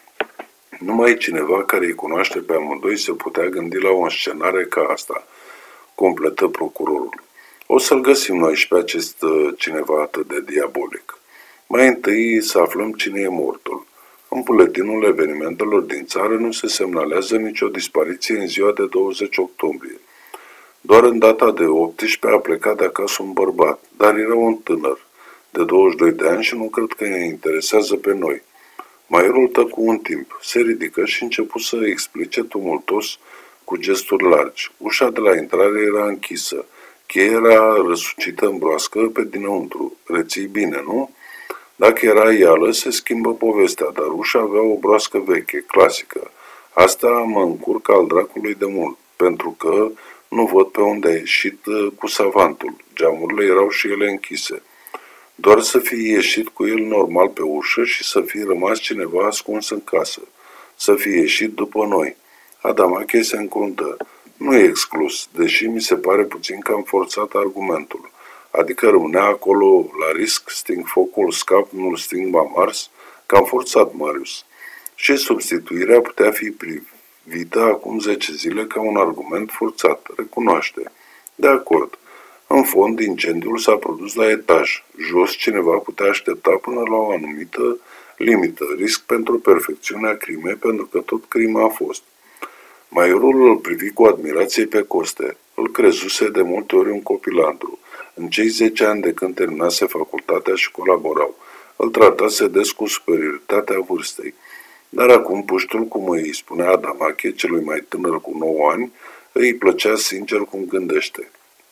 Numai cineva care îi cunoaște pe amândoi se putea gândi la o scenare ca asta, completă procurorul. O să-l găsim noi și pe acest cineva atât de diabolic. Mai întâi să aflăm cine e mortul. În buletinul evenimentelor din țară nu se semnalează nicio dispariție în ziua de 20 octombrie. Doar în data de 18 a plecat de acasă un bărbat, dar era un tânăr, de 22 de ani și nu cred că ne interesează pe noi. Majorul tăcu un timp, se ridică și început să explice tumultos cu gesturi largi. Ușa de la intrare era închisă, cheia era răsucită în broască pe dinăuntru. Reții bine, nu? Dacă era ială, se schimbă povestea, dar ușa avea o broască veche, clasică. Asta mă încurcă al dracului de mult, pentru că nu văd pe unde a ieșit cu savantul. Geamurile erau și ele închise. Doar să fi ieșit cu el normal pe ușă și să fi rămas cineva ascuns în casă. Să fi ieșit după noi. Adamache se încruntă. Nu e exclus, deși mi se pare puțin cam forțat argumentul. Adică rămânea acolo la risc, sting focul, scap, nu-l sting Mars, cam forțat, Marius. Și substituirea putea fi privită acum 10 zile ca un argument forțat, recunoaște. De acord. În fond, incendiul s-a produs la etaj. Jos cineva putea aștepta până la o anumită limită, risc pentru perfecțiunea crimei, pentru că tot crima a fost. Majorul îl privi cu admirație pe Coste. Îl crezuse de multe ori un copilandru. În cei 10 ani de când terminase facultatea și colaborau, îl tratase des cu superioritatea vârstei. Dar acum puștul, cum îi spunea Adamache, celui mai tânăr cu 9 ani, îi plăcea sincer cum gândește.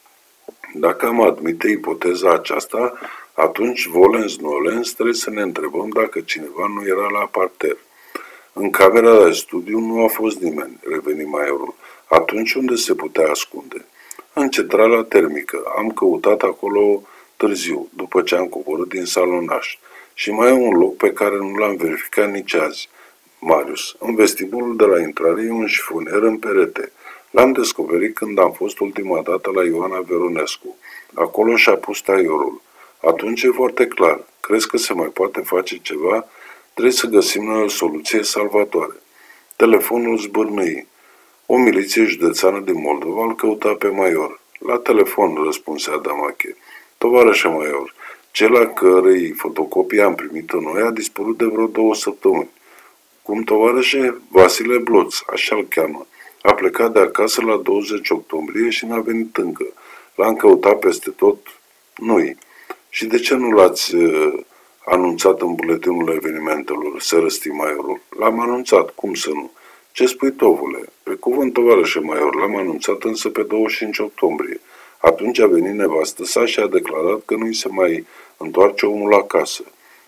Dacă am admite ipoteza aceasta, atunci, volens-nolens, trebuie să ne întrebăm dacă cineva nu era la parter. În camera de studiu nu a fost nimeni, reveni majorul. Atunci unde se putea ascunde? În centrala termică. Am căutat acolo târziu, după ce am coborât din salonaș. Și mai e un loc pe care nu l-am verificat nici azi. Marius, în vestibulul de la intrare e un șifonier în perete. L-am descoperit când am fost ultima dată la Ioana Veronescu. Acolo și-a pus taiorul. Atunci e foarte clar. Crezi că se mai poate face ceva? Trebuie să găsim noi o soluție salvatoare. Telefonul zbârnâi. O miliție județeană din Moldova îl căuta pe major. La telefon, răspunse Adamache. Tovarășe major, cel a cărei fotocopie am primit-o noi a dispărut de vreo 2 săptămâni. Cum, tovarășe? Vasile Bloț, așa-l cheamă. A plecat de acasă la 20 octombrie și n-a venit încă. L-am căutat peste tot. Nu-i. Și de ce nu l-ați anunțat în buletinul evenimentelor? Se răsti majorul. L-am anunțat, cum să nu? Ce spui, tovule? Pe cuvânt, tovarășe major, l-am anunțat însă pe 25 octombrie. Atunci a venit nevastă sa și a declarat că nu-i se mai întoarce omul acasă.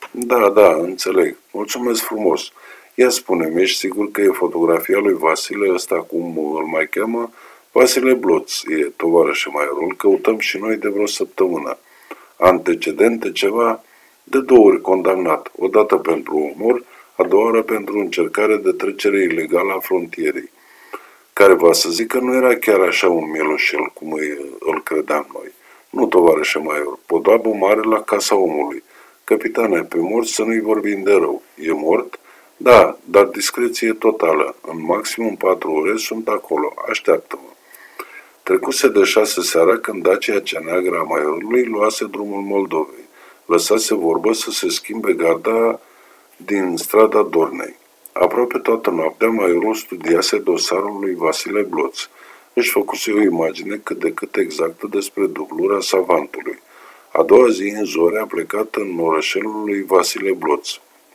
Da, da, înțeleg. Mulțumesc frumos. Ia spune-mi, ești sigur că e fotografia lui Vasile, ăsta cum îl mai cheamă? Vasile Bloț, e tovarășe maiorul, îl căutăm și noi de vreo săptămână. Antecedente ceva? De 2 ori condamnat, o dată pentru omor, a doua oară pentru încercare de trecere ilegală a frontierei, care va să zic că nu era chiar așa un mieloșel cum îl credeam noi. Nu, tovarășe maior, podabă mare la casa omului. Capitane, pe mort să nu-i vorbim de rău. E mort? Da, dar discreție totală. În maximum 4 ore sunt acolo. Așteaptă-mă. Trecuse de 6 seara când Dacia cea neagră a maiorului luase drumul Moldovei. Lăsase vorbă să se schimbe garda din strada Dornei. Aproape toată noaptea maiorul studiase dosarul lui Vasile Bloț. Își făcuse o imagine cât de cât exactă despre dublura savantului. A doua zi în zore a plecat în orășelul lui Vasile Bloț.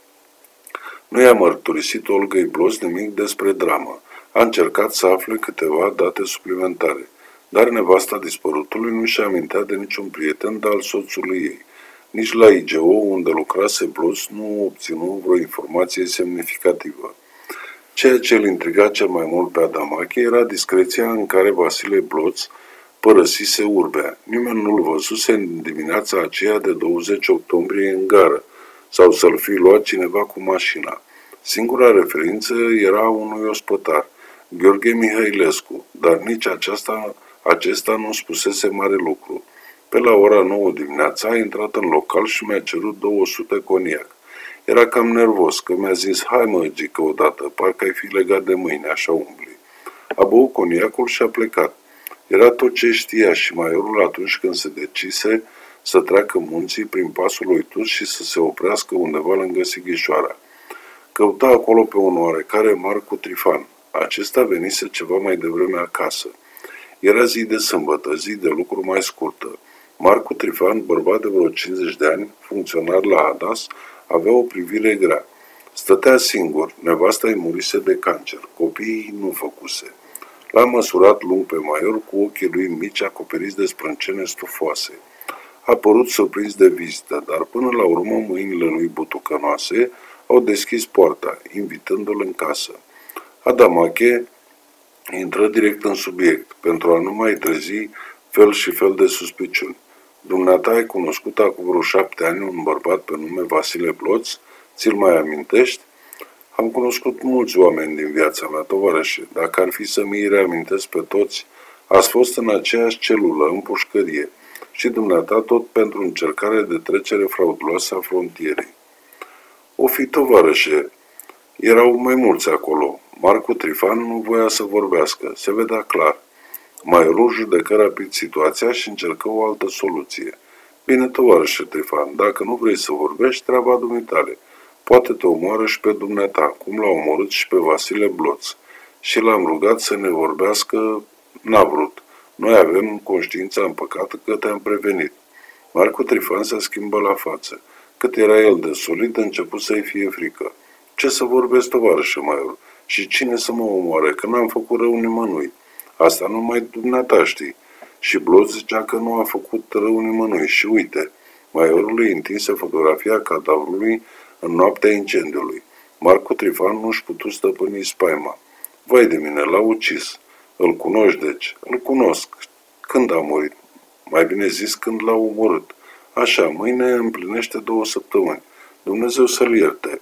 Nu i-a mărturisit Olgăi Bloț nimic despre dramă. A încercat să afle câteva date suplimentare, dar nevasta dispărutului nu și-a amintea de niciun prieten de al soțului ei. Nici la IGO, unde lucrase Bloț, nu obținu vreo informație semnificativă. Ceea ce îl intriga cel mai mult pe Adamache era discreția în care Vasile Bloț părăsise urbea. Nimeni nu-l văzuse în dimineața aceea de 20 octombrie în gară, sau să-l fi luat cineva cu mașina. Singura referință era unui ospătar, Gheorghe Mihailescu, dar nici acesta nu spusese mare lucru. Pe la ora 9 dimineața a intrat în local și mi-a cerut 200 coniac. Era cam nervos, că mi-a zis, hai mă, gică odată, parcă ai fi legat de mâine, așa umbli. A băut coniacul și a plecat. Era tot ce știa și maiorul atunci când se decise să treacă munții prin pasul uitus și să se oprească undeva lângă Sighișoara. Căuta acolo pe un oarecare Marcu Trifan. Acesta venise ceva mai devreme acasă. Era zi de sâmbătă, zi de lucru mai scurtă. Marcu Trifan, bărbat de vreo 50 de ani, funcționar la ADAS, avea o privire grea. Stătea singur, nevasta îi murise de cancer, copiii nu făcuse. L-a măsurat lung pe maior cu ochii lui mici acoperiți de sprâncene stufoase. A părut surprins de vizită, dar până la urmă mâinile lui butucănoase au deschis poarta, invitându-l în casă. Adamache intră direct în subiect, pentru a nu mai trezi fel și fel de suspiciuni. Dumneata ai cunoscut acum vreo 7 ani un bărbat pe nume Vasile Bloț? Ți-l mai amintești? Am cunoscut mulți oameni din viața mea, tovarășe. Dacă ar fi să mi-i reamintesc pe toți, ați fost în aceeași celulă, în pușcărie, și dumneata tot pentru încercare de trecere frauduloasă a frontierei. O fi, tovarășe, erau mai mulți acolo. Marcu Trifan nu voia să vorbească, se vedea clar. Maiorul judecă rapid situația și încercă o altă soluție. Bine, tovarășe Trifan, dacă nu vrei să vorbești, treaba dumitale. Poate te omoară și pe dumneata, cum l-a omorât și pe Vasile Bloț. Și l-am rugat să ne vorbească, n-a vrut. Noi avem conștiința împăcată că te-am prevenit. Marcu Trifan se schimbă la față. Cât era el de solid, a început să-i fie frică. Ce să vorbesc, tovarășe maior? Și cine să mă omoare, că n-am făcut rău nimănui? Asta numai dumneata știi. Și Bloț zicea că nu a făcut rău nimănui. Și uite, maiorul îi întinse fotografia cadavrului în noaptea incendiului. Marcu Trifan nu-și putu stăpâni spaima. Vai de mine, l-a ucis. Îl cunoști, deci? Îl cunosc. Când a murit? Mai bine zis, când l-a omorât. Așa, mâine împlinește 2 săptămâni. Dumnezeu să-l ierte.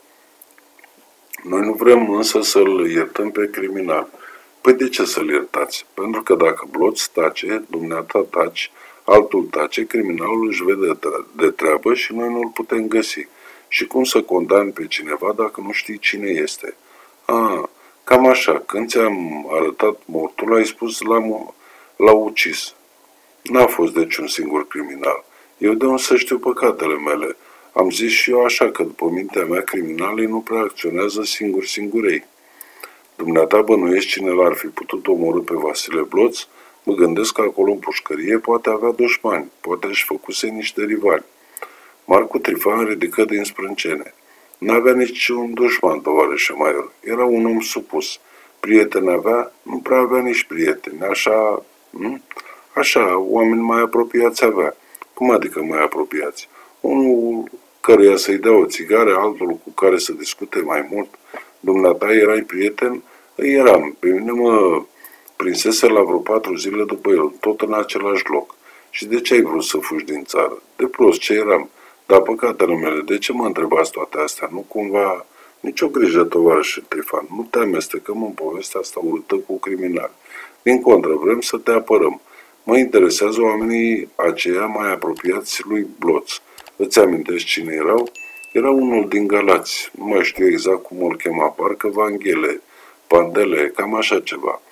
Noi nu vrem însă să-l iertăm pe criminal. Păi de ce să-l iertați? Pentru că dacă Bloț tace, dumneata taci, altul tace, criminalul își vede de treabă și noi nu-l putem găsi. Și cum să condamni pe cineva dacă nu știi cine este? Cam așa, când ți-am arătat mortul, ai spus l-a ucis. N-a fost deci un singur criminal. Eu de unde să știu păcatele mele? Am zis și eu așa că după mintea mea criminalii nu prea acționează singurei. Dumneata bănuiești cine l-ar fi putut omorî pe Vasile Bloț? Mă gândesc că acolo în pușcărie poate avea dușmani, poate își făcuse niște rivali. Marcu Trifan ridică din sprâncene. N-avea niciun dușman, tovarășe maior. Era un om supus. Prieteni avea? Nu prea avea nici prieteni. Așa, Așa, oameni mai apropiați avea. Cum adică mai apropiați? Unul căruia să-i dea o țigară, altul cu care să discute mai mult. Dumneata erai prieten? Eram. Pe mine mă prinsese la vreo 4 zile după el, tot în același loc. Și de ce ai vrut să fugi din țară? De prost ce eram. Dar păcatele mele, de ce mă întrebați toate astea? Nu cumva... Nici o grijă, tovarășe Trifan, nu te amestecăm în povestea asta urâtă cu criminali. Din contră, vrem să te apărăm. Mă interesează oamenii aceia mai apropiați lui Bloț. Îți amintești cine erau? Era unul din Galați, nu mai știu exact cum îl chema, parcă Vanghele, Pandele, cam așa ceva.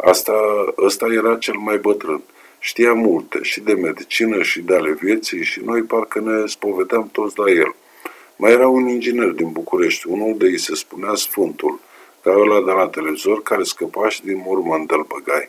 Ăsta era cel mai bătrân. Știa multe, și de medicină, și de ale vieții, și noi parcă ne spovedeam toți la el. Mai era un inginer din București, unul de ei se spunea Sfântul, ca ăla de la televizor care scăpa și din mormânt îl băgai.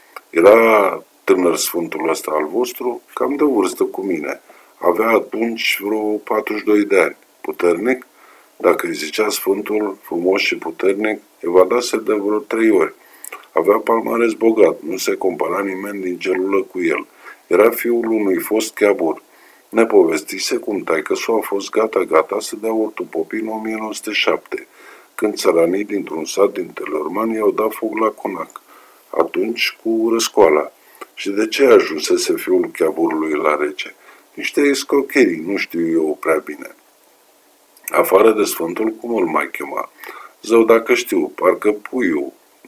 Era tânăr Sfântul ăsta al vostru, cam de vârstă cu mine. Avea atunci vreo 42 de ani. Puternic? Dacă îi zicea Sfântul, frumos și puternic, evadase de vreo 3 ori. Avea palmares bogat, nu se compara nimeni din celulă cu el. Era fiul unui fost cheabur. Ne povestise cum taică-su a fost gata să dea ortopopii în 1907, când țăranii dintr-un sat din Teleorman i-au dat foc la conac, atunci cu răscoala. Și de ce ajunsese fiul cheaburului la rece? Niște escrocherii, nu știu eu prea bine. Afară de Sfântul, cum îl mai chema? Zău dacă știu, parcă Puiu.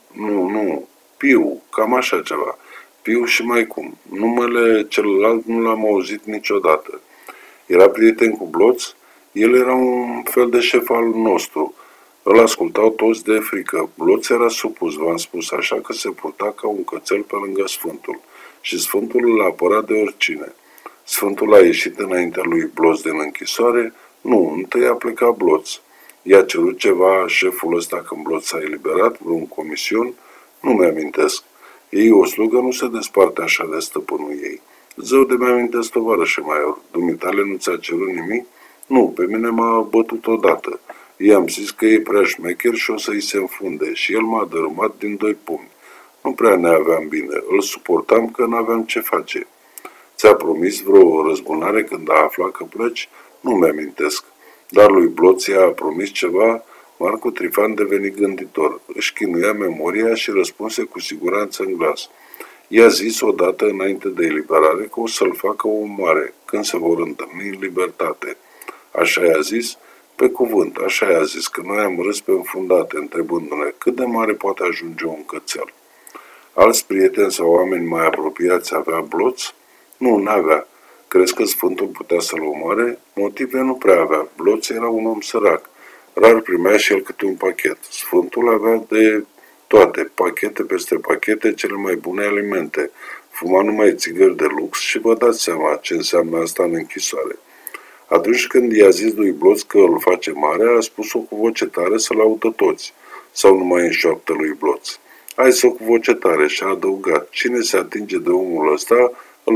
Nu, Piu, cam așa ceva. Piu și mai cum. Numele celălalt nu l-am auzit niciodată. Era prieten cu Bloț? El era un fel de șef al nostru. Îl ascultau toți de frică. Bloț era supus, v-am spus, așa că se purta ca un cățel pe lângă Sfântul. Și Sfântul îl apăra de oricine. Sfântul a ieșit înaintea lui Bloț din închisoare? Nu, întâi a plecat Bloț. I-a cerut ceva șeful ăsta când Bloț s-a eliberat, vreun comision? Nu mi-amintesc. Ei, o slugă nu se desparte așa de stăpânul ei. Zău de mi-amintesc, tovarășe Maior. Dumitale nu ți-a cerut nimic? Nu, pe mine m-a bătut odată. I-am zis că e prea șmecher și o să-i se înfunde și el m-a dărâmat din 2 pumni. Nu prea ne aveam bine, îl suportam că n-aveam ce face. Ți-a promis vreo răzbunare când a aflat că pleci? Nu mi-amintesc. Dar lui Bloț i-a promis ceva? Marcu Trifan deveni gânditor. Își chinuia memoria și răspunse cu siguranță în glas. I-a zis odată înainte de eliberare că o să-l facă om mare, când se vor întâlni în libertate. Așa i-a zis? Pe cuvânt, așa i-a zis, că noi am râs pe înfundate, întrebându-ne cât de mare poate ajunge un cățel. Alți prieteni sau oameni mai apropiați avea Bloț? Nu, n-avea. Crezi că Sfântul putea să-l omoare? Motive nu prea avea. Bloț era un om sărac. Rar primea și el câte un pachet. Sfântul avea de toate, pachete peste pachete, cele mai bune alimente. Fuma numai țigări de lux și vă dați seama ce înseamnă asta în închisoare. Atunci când i-a zis lui Bloț că îl face mare, a spus-o cu voce tare să-l audă toți. Sau numai în șoaptă lui Bloț. Hai să cu voce tare și a adăugat. Cine se atinge de omul ăsta,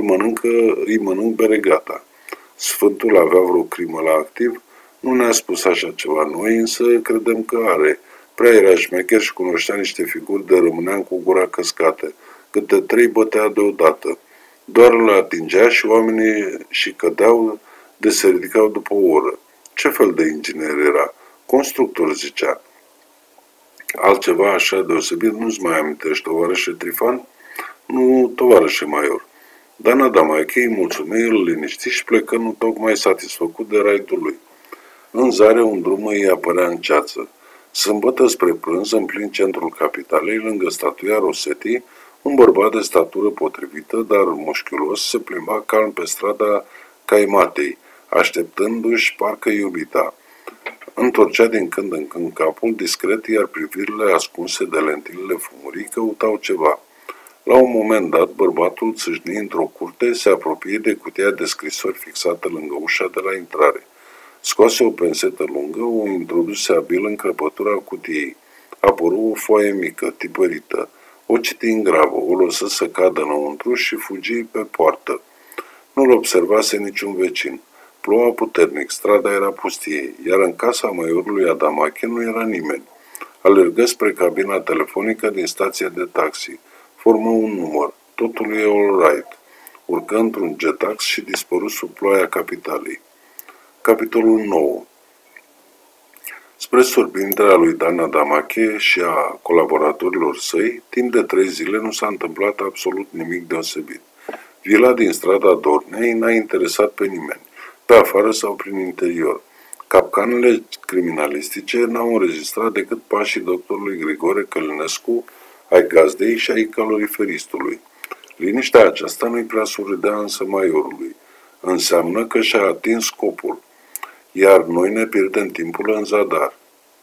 îi mănânc beregata. Sfântul avea vreo crimă la activ? Nu ne-a spus așa ceva. Noi însă credem că are. Prea era șmecher și cunoștea niște figuri de rămâneam cu gura căscată. Câte 3 bătea deodată. Doar îl atingea și oamenii și cădeau de se ridicau după o oră. Ce fel de inginer era? Constructor, zicea. Altceva așa deosebit nu-ți mai amintești, tovarășe Trifan? Nu, tovarășe Maior. Dana Damaiche îi mulțumi, îl liniști și plecă nu tocmai satisfăcut de raidul lui. În zare un drum îi apărea în ceață. Sâmbătă spre prânz, în plin centrul capitalei, lângă statuia Rosetti, un bărbat de statură potrivită, dar mușchiulos, se plimba calm pe strada Caimatei, așteptându-și parcă iubita. Întorcea din când în când capul discret, iar privirile ascunse de lentilele fumurii căutau ceva. La un moment dat, bărbatul țâșni într-o curte, se apropie de cutia de scrisori fixată lângă ușa de la intrare. Scoase o pensetă lungă, o introduse abil în crăpătura cutiei. Apăru o foaie mică, tipărită. O citi în gravă, o lăsă să cadă înăuntru și fugi pe poartă. Nu-l observase niciun vecin. Ploua puternic, strada era pustie, iar în casa maiorului Adamache nu era nimeni. Alergă spre cabina telefonică din stația de taxi. Formă un număr. Totul e all right. Urcă într-un jetax și dispăru sub ploaia capitalei. Capitolul 9. Spre surprinderea lui Dan Adamache și a colaboratorilor săi, timp de 3 zile nu s-a întâmplat absolut nimic deosebit. Vila din strada Dornei n-a interesat pe nimeni, pe afară sau prin interior. Capcanele criminalistice n-au înregistrat decât pașii doctorului Grigore Călinescu, ai gazdei și ai caloriferistului. Liniștea aceasta nu-i prea surâdea însă maiorului. Înseamnă că și-a atins scopul, iar noi ne pierdem timpul în zadar.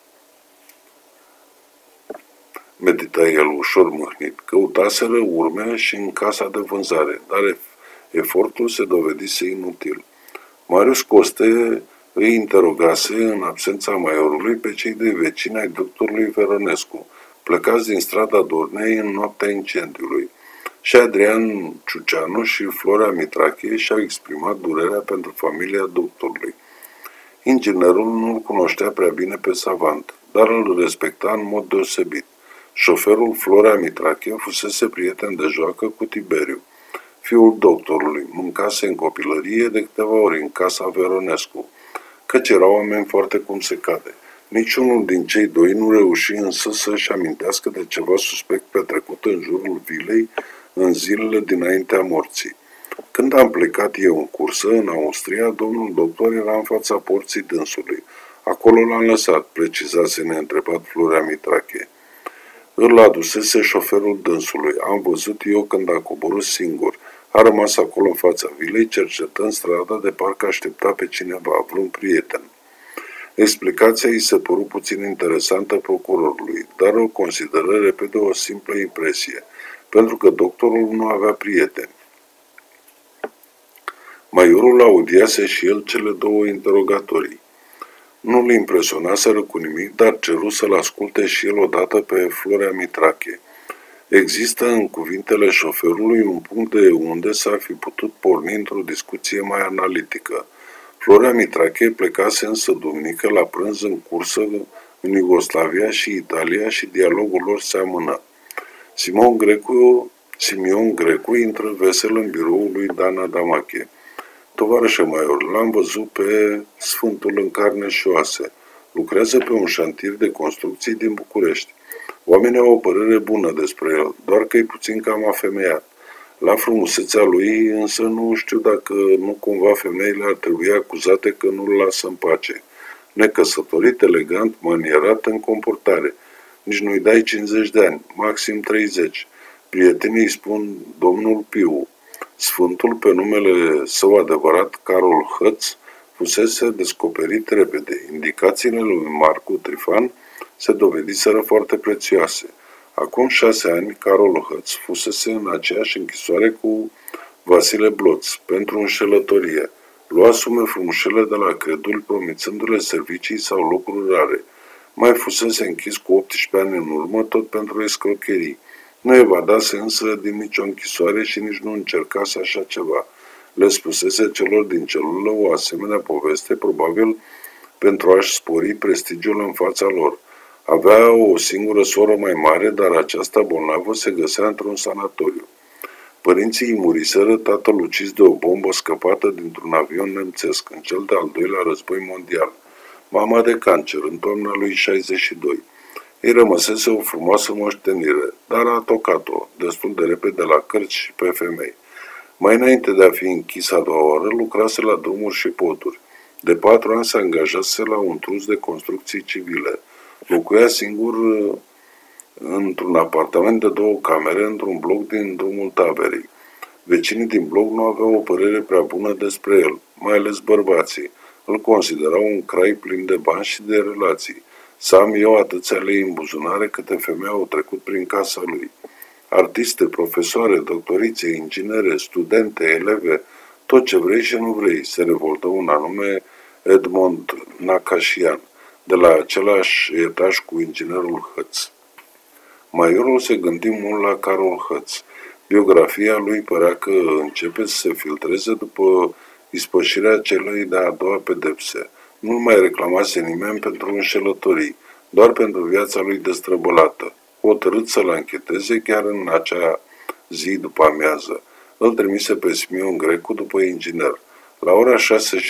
Medită el ușor mâhnit. Căutaseră urme și în casa de vânzare, dar efortul se dovedise inutil. Marius Coste îi interogase în absența maiorului pe cei doi vecini ai doctorului Veronescu, plecați din strada Dornei în noaptea incendiului. Și Adrian Ciuceanu și Florea Mitrache și-au exprimat durerea pentru familia doctorului. Inginerul nu-l cunoștea prea bine pe savant, dar îl respecta în mod deosebit. Șoferul Florea Mitrache fusese prieten de joacă cu Tiberiu, fiul doctorului, mâncase în copilărie de câteva ori în casa Veronescu, căci erau oameni foarte cum se cade. Niciunul din cei doi nu reuși însă să-și amintească de ceva suspect petrecut în jurul vilei în zilele dinaintea morții. Când am plecat eu în cursă, în Austria, domnul doctor era în fața porții dânsului. Acolo l-am lăsat, precizase neîntrebat Florea Mitrache. Îl adusese șoferul dânsului. Am văzut eu când a coborât singur. A rămas acolo în fața vilei, cercetând strada de parcă aștepta pe cineva, vreun prieten. Explicația îi se păru puțin interesantă procurorului, dar o consideră repede o simplă impresie, pentru că doctorul nu avea prieteni. Maiorul audiase și el cele două interogatorii. Nu-l impresionaseră cu nimic, dar ceru să-l asculte și el odată pe Florea Mitrache. Există în cuvintele șoferului un punct de unde s-ar fi putut porni într-o discuție mai analitică. Florea Mitrache plecase însă duminică la prânz în cursă în Iugoslavia și Italia și dialogul lor seamănă. Simion Grecu intră vesel în biroul lui Dan Adamache. Tovarășe Maior, l-am văzut pe Sfântul în carne și oase. Lucrează pe un șantier de construcții din București. Oamenii au o părere bună despre el, doar că e puțin cam afemeiat. La frumusețea lui, însă nu știu dacă nu cumva femeile ar trebui acuzate că nu-l lasă în pace. Necăsătorit, elegant, manierat în comportare. Nici nu-i dai 50 de ani, maxim 30. Prietenii îi spun domnul Piu. Sfântul, pe numele său adevărat, Carol Hăț, fusese descoperit repede. Indicațiile lui Marcu Trifan se dovediseră foarte prețioase. Acum 6 ani, Carol Hăț fusese în aceeași închisoare cu Vasile Bloț pentru înșelătorie. Lua sume frumușele de la creduli, promițându-le servicii sau locuri rare. Mai fusese închis cu 18 ani în urmă, tot pentru escrocherii. Nu evadase însă din nicio închisoare și nici nu încercase așa ceva. Le spusese celor din celulă o asemenea poveste, probabil pentru a-și spori prestigiul în fața lor. Avea o singură soră mai mare, dar aceasta bolnavă se găsea într-un sanatoriu. Părinții îi muriseră, tatăl ucis de o bombă scăpată dintr-un avion nemțesc în cel de-al doilea război mondial. Mama de cancer, în toamna lui 62. Îi rămăsese o frumoasă moștenire, dar a tocat-o, destul de repede la cărți și pe femei. Mai înainte de a fi închis a doua oară, lucrase la drumuri și poduri. De 4 ani se angajase la un trus de construcții civile. Locuia singur într-un apartament de 2 camere, într-un bloc din drumul Taberei. Vecinii din bloc nu aveau o părere prea bună despre el, mai ales bărbații. Îl considerau un crai plin de bani și de relații. Să am eu atâția lei în buzunare câte femei au trecut prin casa lui. Artiste, profesoare, doctorițe, inginere, studente, eleve, tot ce vrei și nu vrei, se revoltă un anume Edmond Nakashian, de la același etaj cu inginerul Hăț. Maiorul se gândi mult la Carol Hăț. Biografia lui părea că începe să se filtreze după ispășirea celei de-a doua pedepse. Nu-l mai reclamase nimeni pentru înșelătorii, doar pentru viața lui destrăbălată. Hotărât să-l ancheteze chiar în acea zi după amiază. Îl trimise pe Simion Grecu după inginer. La ora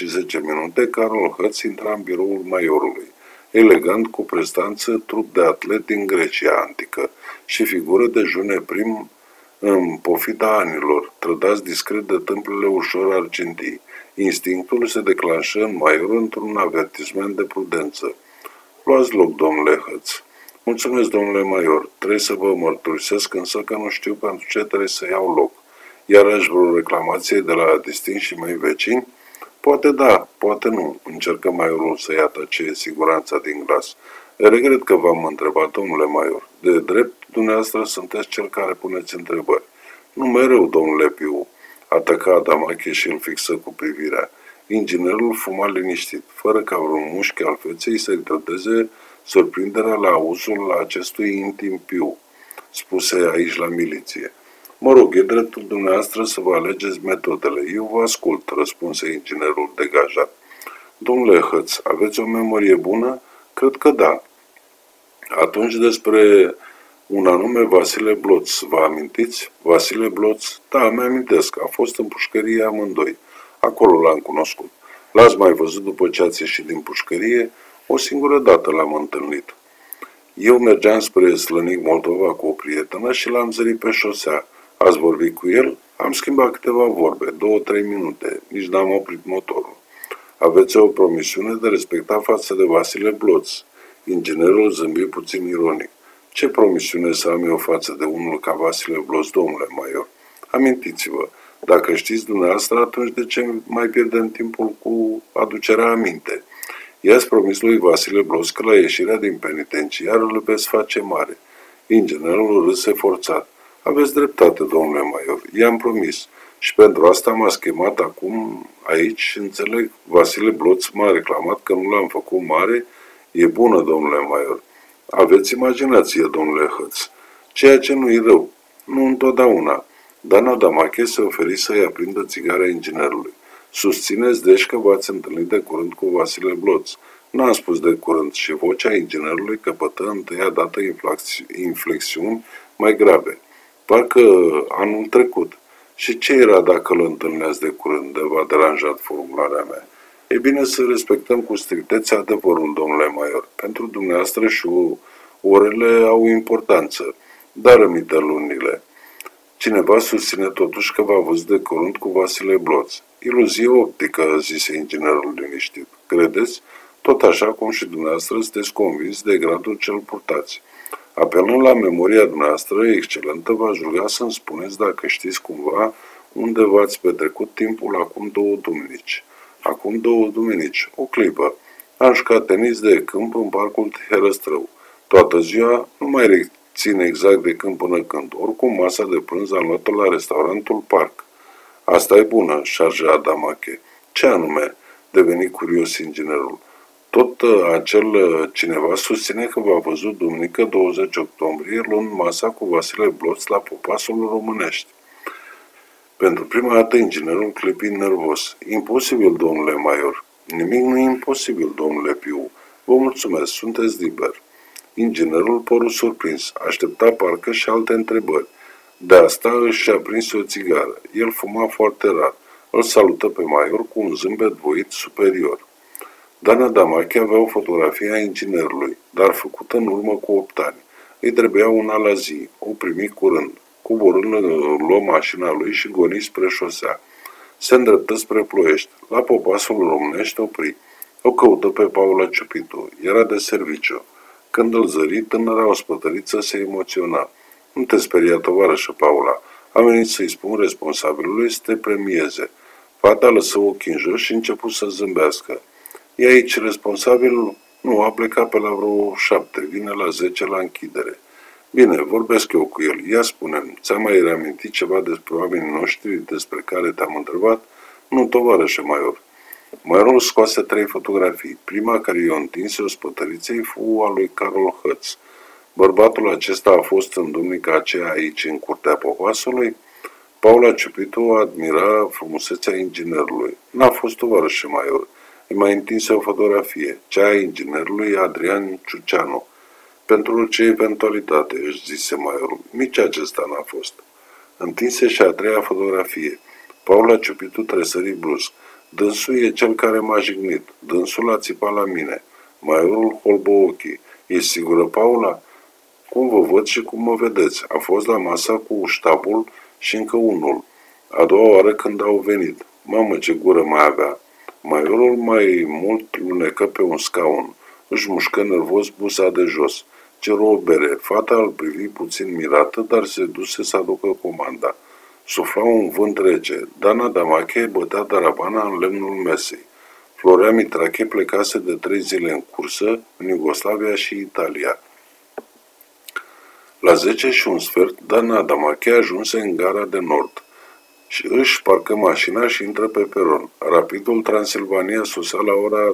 6:10, Carol Hăț intra în biroul maiorului, elegant, cu prestanță, trup de atlet din Grecia antică și figură de June prim în pofida anilor, trădați discret de tâmplele ușor argintii. Instinctul se declanșă în maior într-un avertisment de prudență. Luați loc, domnule Hăț. Mulțumesc, domnule maior. Trebuie să vă mărturisesc însă că nu știu pentru ce trebuie să iau loc. Iarăși vreo reclamație de la distinșii mei vecini? Poate da, poate nu. Încercă maiorul să ia tăcie siguranța din glas. Regret că v-am întrebat, domnule maior. De drept, dumneavoastră sunteți cel care puneți întrebări. Nu mereu, domnule Piu, ataca Adamache și îl fixă cu privirea. Inginerul fuma liniștit, fără ca vreun mușchi al feței să-i trădeze surprinderea la auzul acestui intim Piu, spuse aici la miliție. Mă rog, e dreptul dumneavoastră să vă alegeți metodele. Eu vă ascult, răspunse inginerul degajat. Domnule Hăț, aveți o memorie bună? Cred că da. Atunci despre un anume Vasile Bloț, vă amintiți? Vasile Bloț? Da, mi-amintesc, a fost în pușcărie amândoi. Acolo l-am cunoscut. L-ați mai văzut după ce ați ieșit din pușcărie? O singură dată l-am întâlnit. Eu mergeam spre Slănic, Moldova, cu o prietenă și l-am zărit pe șosea. Ați vorbit cu el? Am schimbat câteva vorbe, 2-3 minute, nici n-am oprit motorul. Aveți o promisiune de respecta față de Vasile Bloț. Inginerul zâmbi puțin ironic. Ce promisiune să am eu față de unul ca Vasile Bloț, domnule maior? Amintiți-vă, dacă știți dumneavoastră, atunci de ce mai pierdem timpul cu aducerea aminte? I-ați promis lui Vasile Bloț că la ieșirea din penitenciar îl veți face mare. Inginerul râse forțat. Aveți dreptate, domnule maior, i-am promis. Și pentru asta m-a chemat acum aici, înțeleg, Vasile Bloț m-a reclamat că nu l-am făcut mare. E bună, domnule maior. Aveți imaginație, domnule Hăț. Ceea ce nu-i rău. Nu întotdeauna. Dana Damache se oferi să-i aprindă țigara inginerului. Susțineți deci că v-ați întâlnit de curând cu Vasile Bloț. N-am spus de curând și vocea inginerului căpătă întâia dată inflexiuni mai grave. Parcă anul trecut. Și ce era dacă îl întâlneați de curând, de v-a deranjat formularea mea? E bine să respectăm cu strictețe adevărul, domnule maior. Pentru dumneavoastră și orele au importanță, dar rămite lunile. Cineva susține totuși că v-a văzut de curând cu Vasile Bloț. Iluzie optică, zise inginerul liniștit. Credeți? Tot așa cum și dumneavoastră sunteți convins de gradul cel purtați. Apelând la memoria dumneavoastră excelentă, v-aș ruga să-mi spuneți dacă știți cumva unde v-ați petrecut timpul acum 2 duminici. Acum 2 duminici, o clipă. Am jucat tenis de câmp în parcul Herăstrău. Toată ziua nu mai rețin exact de când până când. Oricum, masa de prânz am luat-o la restaurantul Parc. Asta e bună, șarge Adamache. Ce anume? Deveni curios inginerul. Tot acel cineva susține că v-a văzut duminică 20 octombrie luând masa cu Vasile Bloț la Popasul Românești. Pentru prima dată inginerul clipi nervos. Imposibil, domnule maior. Nimic nu e imposibil, domnule Piu. Vă mulțumesc, sunteți liber. Inginerul păru surprins. Aștepta parcă și alte întrebări. De asta își aprinse o țigară. El fuma foarte rar. Îl salută pe maior cu un zâmbet voit superior. Dana Damache avea o fotografie a inginerului, dar făcută în urmă cu 8 ani. Îi trebuia una la zi. O primi curând. Coborând, luă mașina lui și goni spre șosea. Se îndreptă spre Ploiești. La Popasul Românești opri. O căută pe Paula Ciupitu. Era de serviciu. Când îl zări, tânăra ospătăriță se emoționa. Nu te speria, tovarășă Paula. Am venit să-i spun responsabilului să te premieze. Fata lăsă ochii în jos și început să zâmbească. E aici responsabilul? Nu, a plecat pe la vreo 7. Vine la 10 la închidere. Bine, vorbesc eu cu el. Ia spune-mi, ți-am mai reamintit ceva despre oamenii noștri despre care te-am întrebat? Nu, tovarășe maior. Maiorul scoase 3 fotografii. Prima care i-o întinse ospătăriței fu a lui Carol Hăț. Bărbatul acesta a fost în duminica aceea aici, în curtea Popasului. Paula Ciupitu admira frumusețea inginerului. N-a fost tovarășe maior. Îi mai întinse o fotografie, cea a inginerului Adrian Ciuceanu. Pentru ce eventualitate, își zise maiorul, nici acesta n-a fost. Întinse și a 3-a fotografie. Paula Ciupitu tresări brusc. Dânsul e cel care m-a jignit. Dânsul a țipat la mine. Maiorul holbă ochii. E sigură, Paula? Cum vă văd și cum mă vedeți? A fost la masa cu ștabul și încă unul. A doua oară când au venit. Mamă, ce gură mai avea. Maiorul mai mult lunecă pe un scaun. Își mușcă nervos buza de jos. Ceru o bere. Fata îl privi puțin mirată, dar se duse să aducă comanda. Sufla un vânt rece. Dana Damache bătea darabana în lemnul mesei. Florea Mitrache plecase de 3 zile în cursă în Iugoslavia și Italia. La 10:15, Dana Damache ajunse în gara de nord și își parcă mașina și intră pe peron. Rapidul Transilvania sosea la ora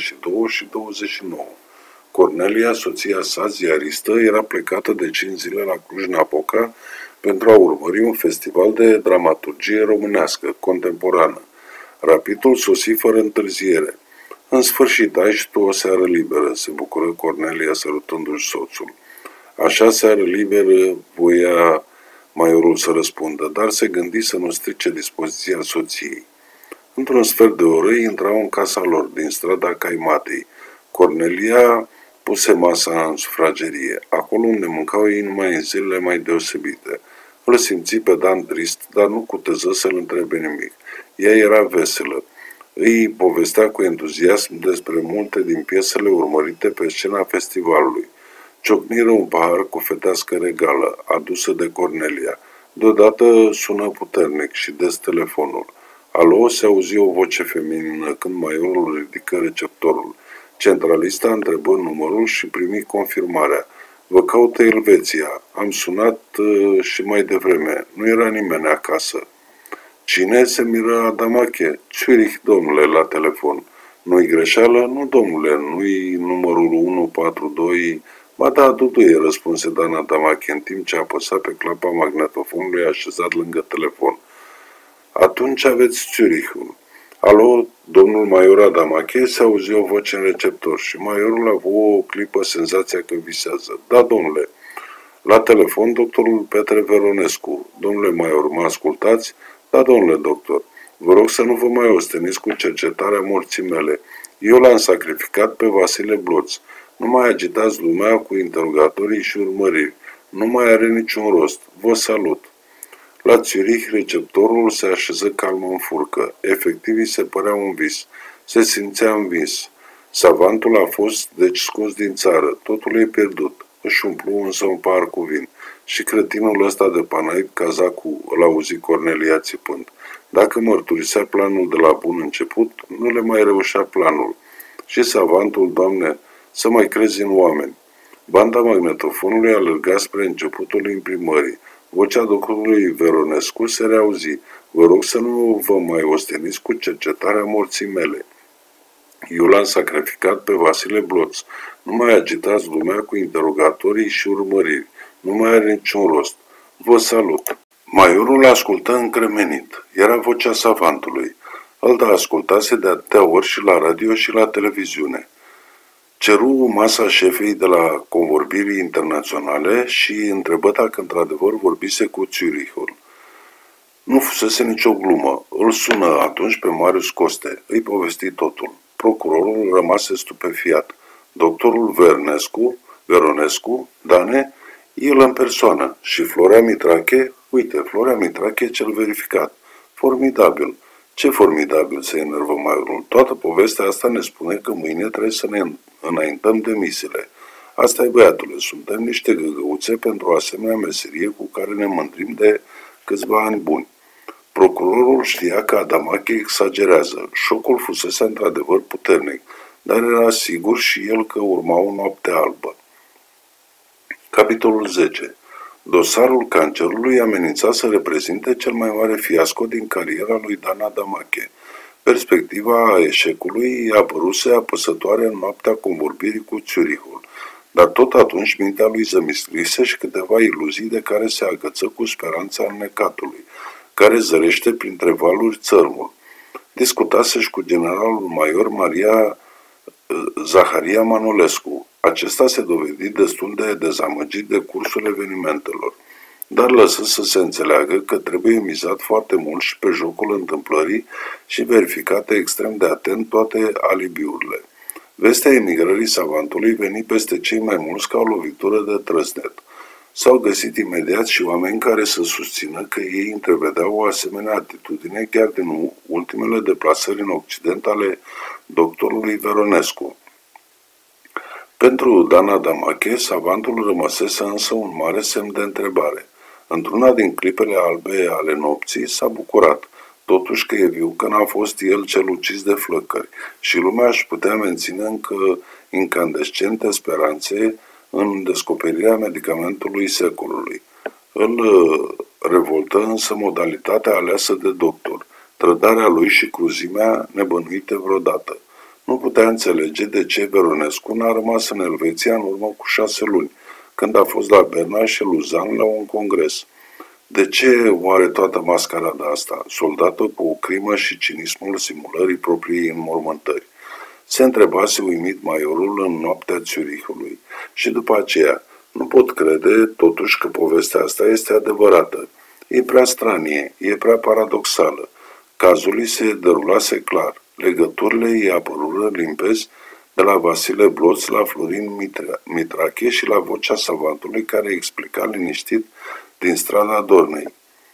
22:29. Cornelia, soția sa, ziaristă, era plecată de 5 zile la Cluj-Napoca pentru a urmări un festival de dramaturgie românească, contemporană. Rapidul sosi fără întârziere. În sfârșit, ai și tu o seară liberă, se bucură Cornelia sărutându-și soțul. Așa seară liberă voia Maiorul să răspundă, dar se gândi să nu strice dispoziția soției. Într-un sfert de oră intrau în casa lor, din strada Caimatei. Cornelia puse masa în sufragerie, acolo unde mâncau ei numai în zilele mai deosebite. Îl simți pe Dan trist, dar nu cuteză să-l întrebe nimic. Ea era veselă. Îi povestea cu entuziasm despre multe din piesele urmărite pe scena festivalului. Ciocniră un pahar cu fetească regală, adusă de Cornelia. Deodată sună puternic și des telefonul. Alo, se auzi o voce feminină când Maiorul ridică receptorul. Centralista întrebă numărul și primi confirmarea. Vă caută Elveția. Am sunat și mai devreme. Nu era nimeni acasă. Cine? Se miră Adamache. Zurich, domnule, la telefon. Nu-i greșeală? Nu, domnule, nu-i numărul 142... Ba da, Duduie, răspunse Dan Adamache în timp ce apăsa pe clapa magnetofonului așezat lângă telefon. Atunci aveți Zurichul. Alo, domnul Maior Adamache, se auzi o voce în receptor și Maiorul a avut o clipă senzația că visează. Da, domnule. La telefon, doctorul Petre Veronescu. Domnule Maior, mă ascultați? Da, domnule doctor. Vă rog să nu vă mai osteniți cu cercetarea morții mele. Eu l-am sacrificat pe Vasile Bloț. Nu mai agitați lumea cu interogatorii și urmăriri. Nu mai are niciun rost. Vă salut. La Zurich, receptorul se așeză calm în furcă. Efectiv, îi se părea un vis. Se simțea învins. Savantul a fost, deci, scos din țară. Totul e pierdut. Își umplu însă un pahar cu vin. Și cretinul ăsta de panait, cazacul, îl auzi Cornelia țipând. Dacă mărturisea planul de la bun început, nu le mai reușea planul. Și savantul, Doamne, să mai crezi în oameni. Banda magnetofonului alerga spre începutul imprimării. Vocea doctorului Veronescu se reauzi. Vă rog să nu vă mai osteniți cu cercetarea morții mele. Eu l-am sacrificat pe Vasile Bloț. Nu mai agitați lumea cu interogatorii și urmăriri. Nu mai are niciun rost. Vă salut. Maiorul ascultă încremenit. Era vocea savantului. Alda ascultase de atâtea ori și la radio și la televiziune. Ceru masa șefei de la convorbirii internaționale și întrebă dacă într-adevăr vorbise cu Zurichul. Nu fusese nicio glumă. Îl sună atunci pe Marius Coste. Îi povesti totul. Procurorul rămase stupefiat. Doctorul Veronescu, Dane, el în persoană. Și Florea Mitrache, uite, Florea Mitrache cel verificat. Formidabil. Ce formidabil, se enervă Maiorul. Toată povestea asta ne spune că mâine trebuie să ne înaintăm demisiile. Asta e, băiatule, suntem niște găgăuțe pentru o asemenea meserie cu care ne mândrim de câțiva ani buni. Procurorul știa că Adamache exagerează. Șocul fusese într-adevăr puternic, dar era sigur și el că urma o noapte albă. Capitolul 10. Dosarul cancerului amenința să reprezinte cel mai mare fiasco din cariera lui Dan Adamache. Perspectiva eșecului îi apăruse apăsătoare în noaptea convorbirii cu Zurichul, dar tot atunci mintea lui zămislise și câteva iluzii de care se agăță cu speranța înnecatului, care zărește printre valuri țărmul. Discutase și cu generalul major Maria Zaharia Manolescu. Acesta se dovedi destul de dezamăgit de cursul evenimentelor. dar lăsă să se înțeleagă că trebuie mizat foarte mult și pe jocul întâmplării și verificate extrem de atent toate alibiurile. Vestea emigrării savantului veni peste cei mai mulți ca o lovitură de trăsnet. S-au găsit imediat și oameni care să susțină că ei întrevedeau o asemenea atitudine chiar din ultimele deplasări în Occident ale doctorului Veronescu. Pentru Dana Damache, savantul rămăsese însă un mare semn de întrebare. Într-una din clipele albe ale nopții s-a bucurat, totuși că e viu, că n-a fost el cel ucis de flăcări și lumea își putea menține încă incandescente speranțe în descoperirea medicamentului secolului. Îl revoltă însă modalitatea aleasă de doctor, trădarea lui și cruzimea nebănuite vreodată. Nu putea înțelege de ce Veronescu n-a rămas în Elveția în urmă cu 6 luni, când a fost la Berna și Luzan la un congres. De ce oare toată mascarada asta, soldată cu o crimă și cinismul simulării propriei înmormântări? Se întrebase uimit maiorul în noaptea Zurichului. Și după aceea, nu pot crede totuși că povestea asta este adevărată. E prea stranie, e prea paradoxală. Cazul îi se derulase clar. Legăturile îi apărură limpezi de la Vasile Bloț la Florin Mitrache și la vocea savantului care explica liniștit din strada Dornei.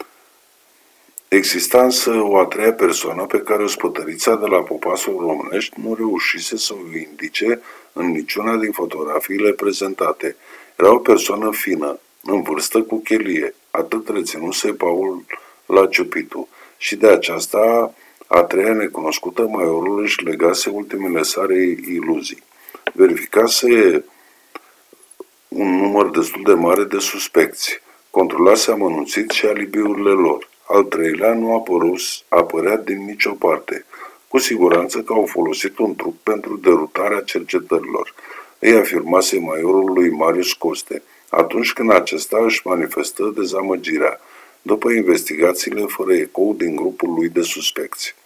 Exista însă o a treia persoană pe care ospătărița de la popasul românești nu reușise să o indice în niciuna din fotografiile prezentate. Era o persoană fină, în vârstă cu chelie, atât reținuse Paul la Ciupitu, și de aceasta a treia necunoscută maiorul își legase ultimele sale iluzii. Verificase un număr destul de mare de suspecți, controlase amănunțit și alibiurile lor. Al treilea nu apărea din nicio parte. Cu siguranță că au folosit un truc pentru derutarea cercetărilor, îi afirmase maiorul lui Marius Coste, atunci când acesta își manifestă dezamăgirea, după investigațiile fără ecou din grupul lui de suspecți.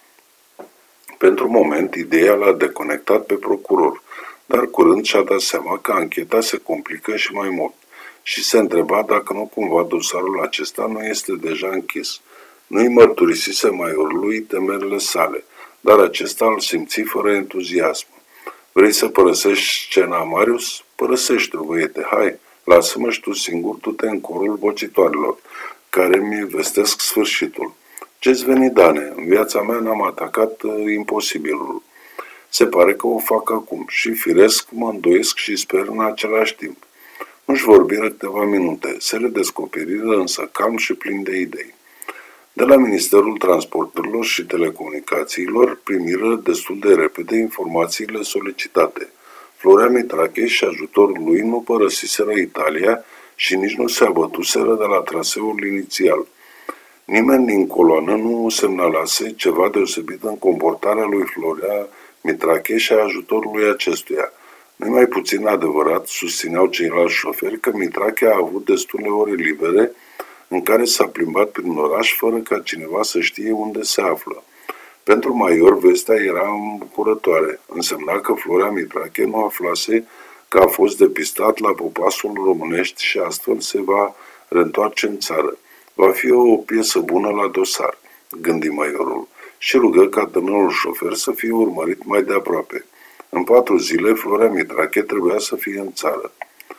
Pentru moment, ideea l-a deconectat pe procuror, dar curând și-a dat seama că ancheta se complică și mai mult și se întreba dacă nu cumva dosarul acesta nu este deja închis. Nu-i mărturisise maiorului temerile sale, dar acesta îl simți fără entuziasm. Vrei să părăsești scena, Marius? Părăsește-o, băiete, hai, lasă-mă și tu singur, du-te în corul vocitoarelor, care mi vestesc sfârșitul. Ce-ți veni, Dane? În viața mea n-am atacat imposibilul. Se pare că o fac acum și firesc mă îndoiesc și sper în același timp. Nu-și vorbiră câteva minute, se redescoperiră însă calm și plin de idei. De la Ministerul Transporturilor și Telecomunicațiilor primiră destul de repede informațiile solicitate. Florea Mitrache și ajutorul lui nu părăsiseră Italia și nici nu se abătuseră de la traseul inițial. Nimeni din coloană nu semnalase ceva deosebit în comportarea lui Florea Mitrache și a ajutorului acestuia. Nu mai puțin adevărat, susțineau ceilalți șoferi, că Mitrache a avut destule ore libere în care s-a plimbat prin oraș fără ca cineva să știe unde se află. Pentru maior, vestea era îmbucurătoare. Însemna că Florea Mitrache nu aflase că a fost depistat la popasul românești și astfel se va reîntoarce în țară. Va fi o piesă bună la dosar, gândi maiorul, și rugă ca tânărul șofer să fie urmărit mai de aproape. În 4 zile, Florea Mitrache trebuia să fie în țară.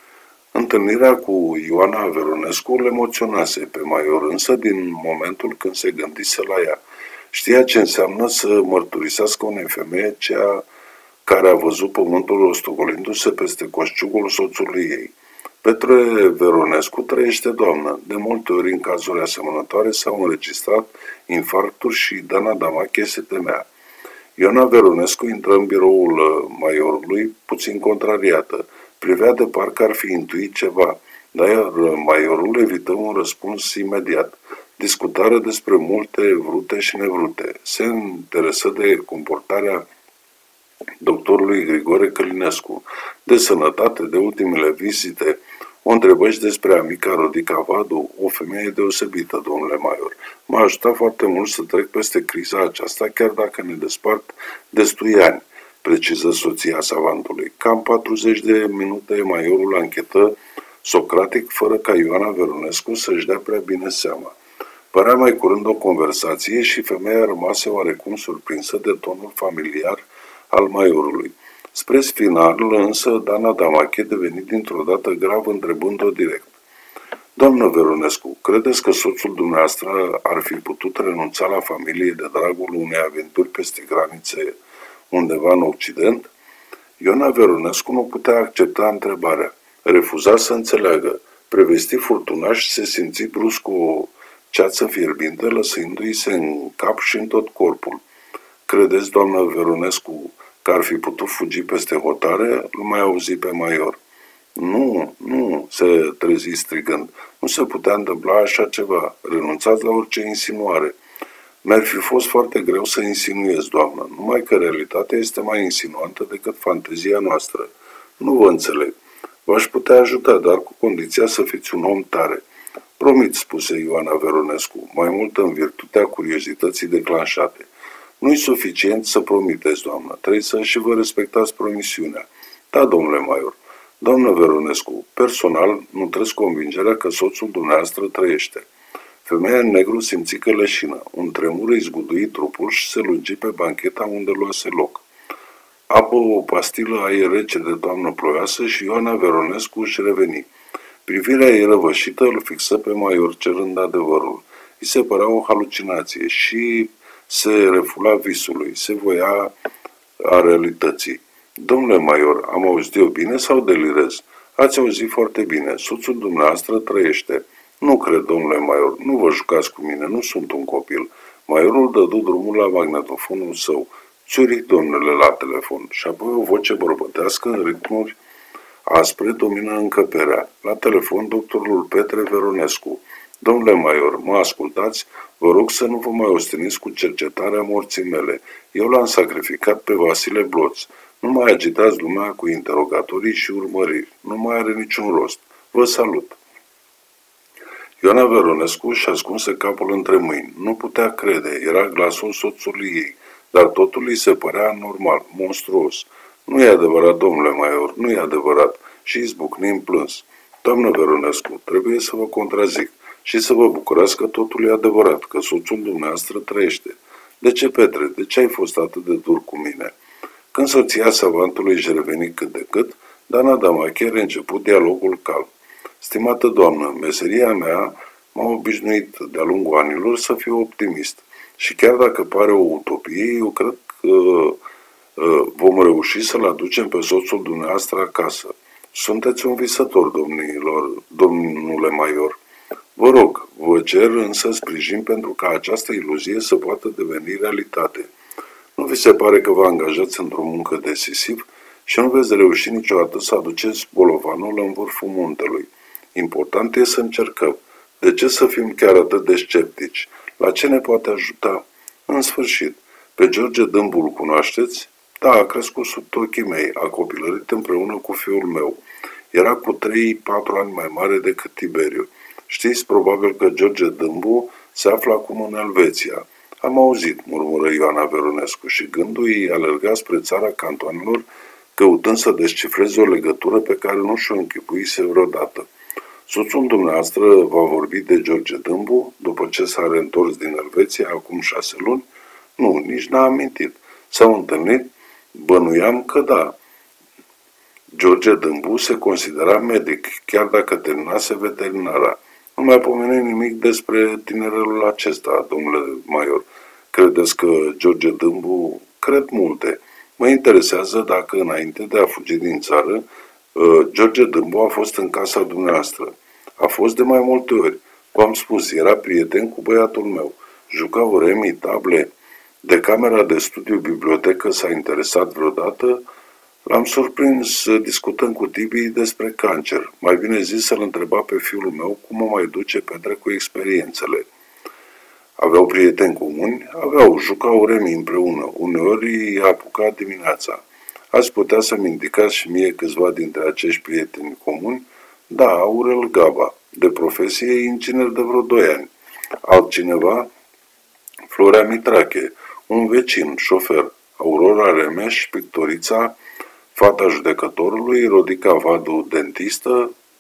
Întâlnirea cu Ioana Veronescu îl emoționase pe maior, însă din momentul când se gândise la ea. Știa ce înseamnă să mărturisească unei femei cea care a văzut pământul rostogolindu-se peste coșciugul soțului ei. Petre Veronescu trăiește, doamnă. De multe ori, în cazuri asemănătoare, s-au înregistrat infarcturi și Dana Damache se temea. Ioana Veronescu intră în biroul maiorului, puțin contrariată. Privea de parcă ar fi intuit ceva, dar maiorul evită un răspuns imediat. Discutară despre multe vrute și nevrute. Se interesă de comportarea doctorului Grigore Călinescu, de sănătate, de ultimele vizite. O întrebă și despre amica Rodica Vadu, o femeie deosebită, domnule Maior. M-a ajutat foarte mult să trec peste criza aceasta, chiar dacă ne despart destui ani, preciză soția savantului. Cam 40 de minute maiorul anchetă socratic, fără ca Ioana Veronescu să-și dea prea bine seama. Părea mai curând o conversație și femeia rămase oarecum surprinsă de tonul familiar al maiorului. Spre final, însă, Dana Damache deveni dintr-o dată grav, întrebând-o direct. Doamnă Veronescu, credeți că soțul dumneavoastră ar fi putut renunța la familie de dragul unei aventuri peste granițe undeva în Occident? Ioana Veronescu nu putea accepta întrebarea. Refuza să înțeleagă. Prevesti furtunaș se simți brusc cu o ceață fierbinte, lăsându-i se în cap și în tot corpul. Credeți, doamnă Veronescu, că ar fi putut fugi peste hotare? Îl mai auzi pe maior. Nu, se trezi strigând. Nu se putea întâmpla așa ceva. Renunțați la orice insinuare. Mi-ar fi fost foarte greu să insinuez, doamnă, numai că realitatea este mai insinuantă decât fantezia noastră. Nu vă înțeleg. V-aș putea ajuta, dar cu condiția să fiți un om tare. Promit, spuse Ioana Veronescu, mai mult în virtutea curiozității declanșate. Nu-i suficient să promiteți, doamnă, trebuie să și vă respectați promisiunea. Da, domnule Maior. Doamnă Veronescu, personal nu trăiesc convingerea că soțul dumneavoastră trăiește. Femeia în negru simți că leșină. Un tremur îi zgudui trupul și se lungi pe bancheta unde luase loc. Apă o pastilă aer rece de toamnă ploioasă și Ioana Veronescu își reveni. Privirea ei răvășită îl fixă pe Maior cerând adevărul. Îi se părea o halucinație și se refula visului, se voia a realității. Domnule Maior, am auzit eu bine sau delirez? Ați auzit foarte bine. Soțul dumneavoastră trăiește. Nu cred, domnule Maior, nu vă jucați cu mine, nu sunt un copil. Maiorul dădu drumul la magnetofonul său. Țuric, domnule, la telefon. Și apoi o voce bărbătească în ritmuri aspre domină încăperea. La telefon, doctorul Petre Veronescu. Domnule Maior, mă ascultați? Vă rog să nu vă mai osteniți cu cercetarea morții mele. Eu l-am sacrificat pe Vasile Bloț. Nu mai agitați lumea cu interogatorii și urmăriri. Nu mai are niciun rost. Vă salut. Ioana Veronescu și ascunse capul între mâini. Nu putea crede. Era glasul soțului ei. Dar totul îi se părea normal, monstruos. Nu e adevărat, domnule Maior, nu e adevărat. Și izbucni în plâns. Doamnă Veronescu, trebuie să vă contrazic și să vă bucurați că totul e adevărat, că soțul dumneavoastră trăiește. De ce, Petre? De ce ai fost atât de dur cu mine? Când soția savantului își reveni cât de cât, Dana Damache reînceput dialogul calm. Stimată doamnă, meseria mea m-a obișnuit de-a lungul anilor să fiu optimist. Și chiar dacă pare o utopie, eu cred că vom reuși să-l aducem pe soțul dumneavoastră acasă. Sunteți un visător, domnule Maior. Vă rog, vă cer însă sprijin pentru ca această iluzie să poată deveni realitate. Nu vi se pare că vă angajați într-o muncă decisiv și nu veți reuși niciodată să aduceți bolovanul în vârful muntelui. Important e să încercăm. De ce să fim chiar atât de sceptici? La ce ne poate ajuta? În sfârșit, pe George Dâmbu îl cunoașteți? Da, a crescut sub ochii mei, a copilărit împreună cu fiul meu. Era cu 3-4 ani mai mare decât Tiberiu. Știți probabil că George Dâmbu se află acum în Elveția. Am auzit, murmură Ioana Veronescu și gândul ei alerga spre țara cantoanelor, căutând să descifreze o legătură pe care nu și-o închipuise vreodată. Soțul dumneavoastră va vorbi de George Dâmbu după ce s-a reîntors din Elveția acum 6 luni? Nu, nici n-a amintit. S-au întâlnit? Bănuiam că da. George Dâmbu se considera medic, chiar dacă terminase veterinara. Nu mai pomeni nimic despre tinerelul acesta, domnule Maior. Credeți că George Dâmbu? Cred multe. Mă interesează dacă, înainte de a fugi din țară, George Dâmbu a fost în casa dumneavoastră. A fost de mai multe ori. V-am spus, era prieten cu băiatul meu. Jucau remi, table. De camera de studiu-bibliotecă s-a interesat vreodată. L-am surprins discutând cu Tibi despre cancer. Mai bine zis să-l întreba pe fiul meu cum o mai duce Petre cu experiențele. Aveau prieteni comuni? Aveau, jucau remi împreună. Uneori i-a apucat dimineața. Ați putea să-mi indicați și mie câțiva dintre acești prieteni comuni? Da, Aurel Gaba, de profesie inginer de vreo 2 ani. Altcineva? Florea Mitrache, un vecin, șofer. Aurora Remeș, pictorița, fata judecătorului, Rodica Vadu, dentistă,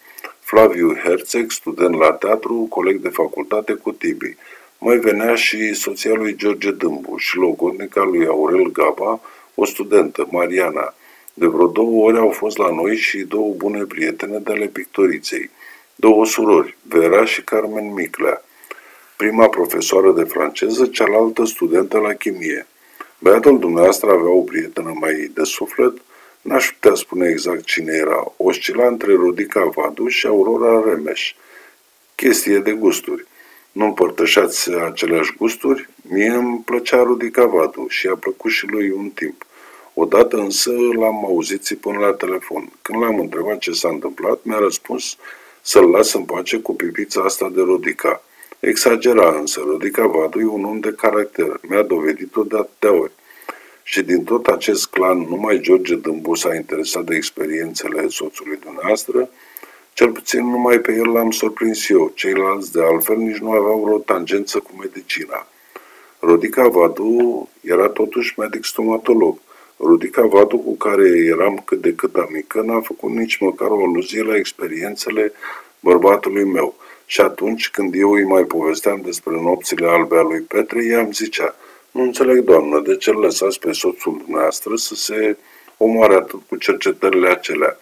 Flaviu Herțeg, student la teatru, coleg de facultate cu Tibi. Mai venea și soția lui George Dâmbu și logodnica lui Aurel Gaba, o studentă, Mariana. De vreo 2 ori au fost la noi și 2 bune prietene de ale pictoriței, 2 surori, Vera și Carmen Miclea. Prima profesoară de franceză, cealaltă studentă la chimie. Băiatul dumneavoastră avea o prietenă mai de suflet, n-aș putea spune exact cine era, oscila între Rodica Vadu și Aurora Remeș. Chestie de gusturi. Nu împărtășați aceleași gusturi? Mie îmi plăcea Rodica Vadu și a plăcut și lui un timp. Odată însă l-am auzit țipând la telefon. Când l-am întrebat ce s-a întâmplat, mi-a răspuns să-l las în pace cu pipița asta de Rodica. Exagera însă, Rodica Vadu e un om de caracter, mi-a dovedit-o de atâtea ori. Și din tot acest clan, numai George Dâmbu s-a interesat de experiențele soțului dumneavoastră, cel puțin numai pe el l-am surprins eu, ceilalți de altfel nici nu aveau vreo tangență cu medicina. Rodica Vadu era totuși medic stomatolog. Rodica Vadu, cu care eram cât de cât amică, n-a făcut nici măcar o aluzie la experiențele bărbatului meu. Și atunci, când eu îi mai povesteam despre nopțile albe a lui Petre, ea îmi zicea: nu înțeleg, doamnă, de ce îl lăsați pe soțul dumneavoastră să se omoare atât cu cercetările acelea?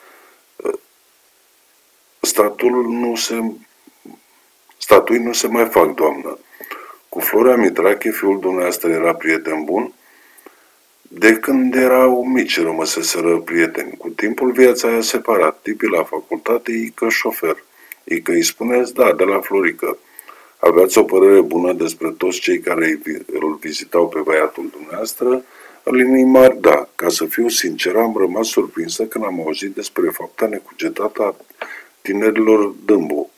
Statui nu se mai fac, doamnă. Cu Florea Mitrache, fiul dumneavoastră, era prieten bun? De când erau mici rămăseseră prieteni. Cu timpul viața i-a separat. Tipii la facultate, Ică șofer. Ică îi spuneți, da, de la Florică. Aveați o părere bună despre toți cei care îl vizitau pe băiatul dumneavoastră? În linii mari, da. Ca să fiu sincer, am rămas surprinsă când am auzit despre fapta necugetată a tinerilor Dâmbu.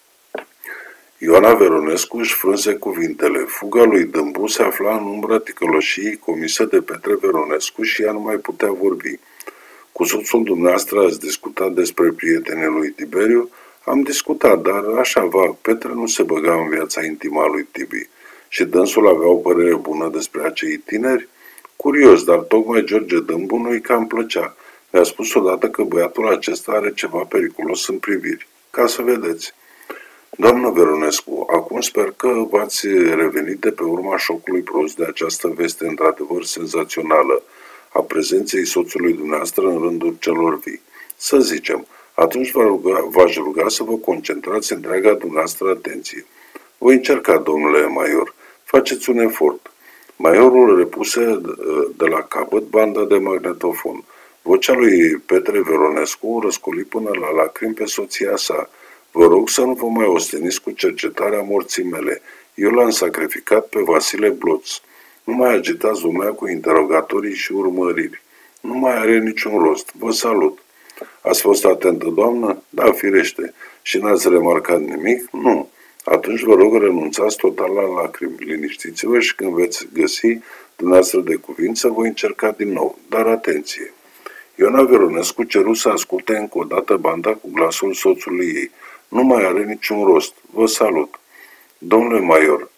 Ioana Veronescu își frânse cuvintele. Fuga lui Dâmbu se afla în umbra ticăloșiei comise de Petre Veronescu și ea nu mai putea vorbi. Cu soțul dumneavoastră ați discutat despre prietenii lui Tiberiu? Am discutat, dar așa vag, Petre nu se băga în viața intimă a lui Tibi. Și dânsul avea o părere bună despre acei tineri? Curios, dar tocmai George Dâmbu nu-i cam plăcea. Mi-a spus odată că băiatul acesta are ceva periculos în priviri. Ca să vedeți. Doamnă Veronescu, acum sper că v-ați revenit de pe urma șocului prost de această veste într-adevăr senzațională a prezenței soțului dumneavoastră în rândul celor vii. Să zicem, atunci v-aș ruga să vă concentrați întreaga dumneavoastră atenție. Voi încerca, domnule Maior. Faceți un efort. Maiorul repuse de la capăt banda de magnetofon. Vocea lui Petre Veronescu răscoli până la lacrimi pe soția sa. Vă rog să nu vă mai osteniți cu cercetarea morții mele. Eu l-am sacrificat pe Vasile Bloț. Nu mai agitați lumea cu interogatorii și urmăriri. Nu mai are niciun rost. Vă salut. Ați fost atentă, doamnă? Da, firește. Și n-ați remarcat nimic? Nu. Atunci vă rog, renunțați total la lacrimi. Liniștiți-vă și când veți găsi dumneavoastră de cuvință, voi încerca din nou. Dar atenție! Ioana Veronescu ceru să asculte încă o dată banda cu glasul soțului ei. Nu mai are niciun rost. Vă salut. Domnule Maior,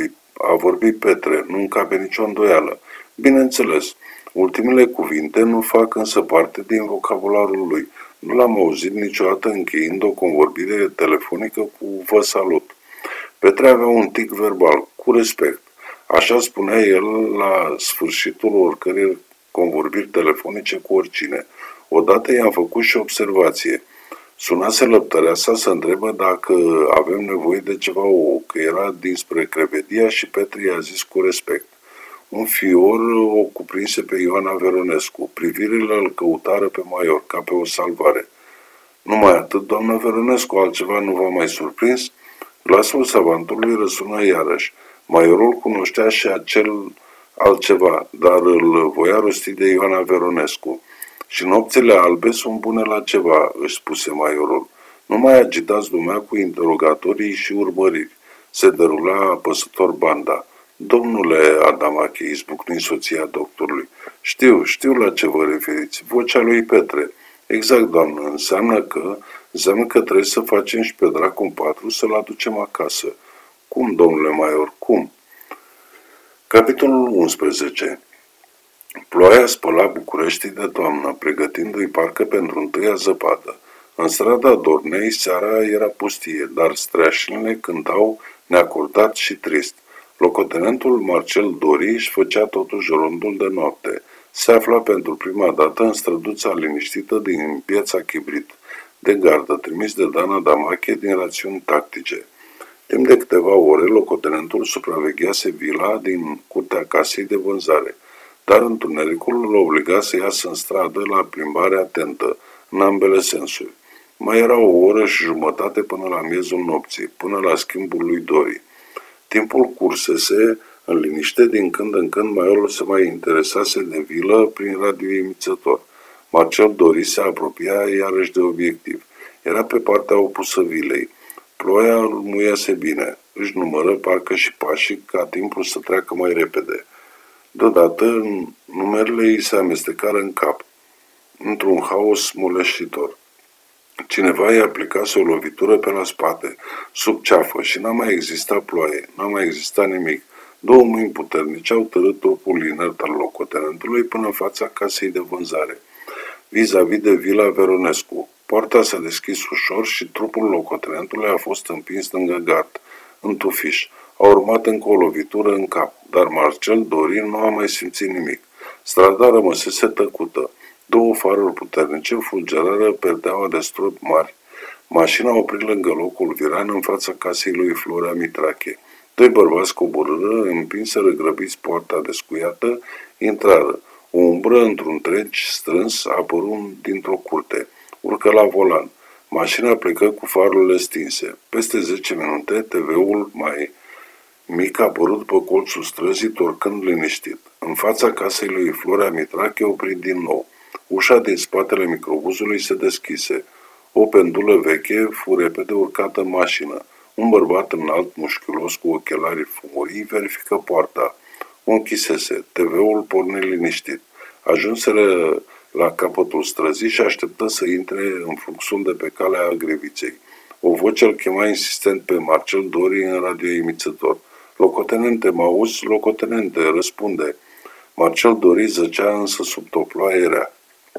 a vorbit Petre, nu încape nicio îndoială. Bineînțeles, ultimele cuvinte nu fac însă parte din vocabularul lui. Nu l-am auzit niciodată încheind o convorbire telefonică cu vă salut. Petre avea un tic verbal, cu respect. Așa spunea el la sfârșitul oricărei convorbiri telefonice cu oricine. Odată i-am făcut și observație. Sunase lăptăreasa să întrebă dacă avem nevoie de ceva ouă, că era dinspre Crevedia și Petre i-a zis cu respect. Un fior o cuprinse pe Ioana Veronescu. Privirile îl căutară pe Maior, ca pe o salvare. Numai atât, doamna Veronescu, altceva nu v-a mai surprins? Glasul savantului răsună iarăși. Maiorul cunoștea și acel altceva, dar îl voia rosti de Ioana Veronescu. Și nopțile albe sunt bune la ceva, își spuse Maiorul. Nu mai agitați lumea cu interogatorii și urmăriri. Se derula apăsător banda. Domnule Adamache, izbucni soția doctorului. Știu la ce vă referiți. Vocea lui Petre. Exact, doamnă, înseamnă că trebuie să facem și pe dracu în 4 să-l aducem acasă. Cum, domnule Maior, cum? Capitolul 11. Ploaia spăla Bucureștii de toamnă, pregătindu-i parcă pentru întâia zăpadă. În strada Dornei, seara era pustie, dar streașinile cântau neacordat și trist. Locotenentul Marcel Dori își făcea totuși rondul de noapte. Se afla pentru prima dată în străduța liniștită din Piața Chibrit, de gardă, trimis de Dana Damache din rațiuni tactice. Timp de câteva ore, locotenentul supraveghease vila din curtea casei de vânzare, dar întunericul îl obliga să iasă în stradă la plimbare atentă, în ambele sensuri. Mai era o oră și jumătate până la miezul nopții, până la schimbul lui Dori. Timpul cursese în liniște, din când în când Maiorul se mai interesase de vilă prin radioemițător. Marcel Dori se apropia iarăși de obiectiv. Era pe partea opusă vilei. Ploaia îl muiase bine. Își numără parcă și pașii ca timpul să treacă mai repede. Deodată, numerele îi se amestecară în cap, într-un haos moleșitor. Cineva i-a aplicase o lovitură pe la spate, sub ceafă, și n-a mai existat ploaie, n-a mai existat nimic. Două mâini puternice au târât trupul inert al locotenentului până în fața casei de vânzare, vis-a-vis de Vila Veronescu. Poarta s-a deschis ușor și trupul locotenentului a fost împins lângă gard, în tufiș. A urmat încă o lovitură în cap, dar Marcel Dori nu a mai simțit nimic. Strada rămăsese tăcută. Două faruri puternice fulgerară perdeaua de strop mari. Mașina opri lângă locul viran în fața casei lui Florea Mitrache. Doi bărbați coborâră, împinseră grăbiți poarta descuiată, intrară. O umbră într-un treci strâns apăru dintr-o curte. Urcă la volan. Mașina plecă cu farurile stinse. Peste 10 minute, TV-ul mai mic a apărut pe colțul străzii, torcând liniștit. În fața casei lui Florea Mitrache opri din nou. Ușa din spatele microbuzului se deschise. O pendulă veche fu repede urcată în mașină. Un bărbat înalt, mușchiulos, cu ochelari fumorii, verifică poarta. O închisese. TV-ul porni liniștit. Ajunseră la capătul străzii și așteptă să intre în fluxul de pe calea Greviței. O voce îl chema insistent pe Marcel Dori în radioemițător. Locotenente, mă auzi? Locotenente, răspunde. Marcel Dori zăcea însă sub o ploaie rea.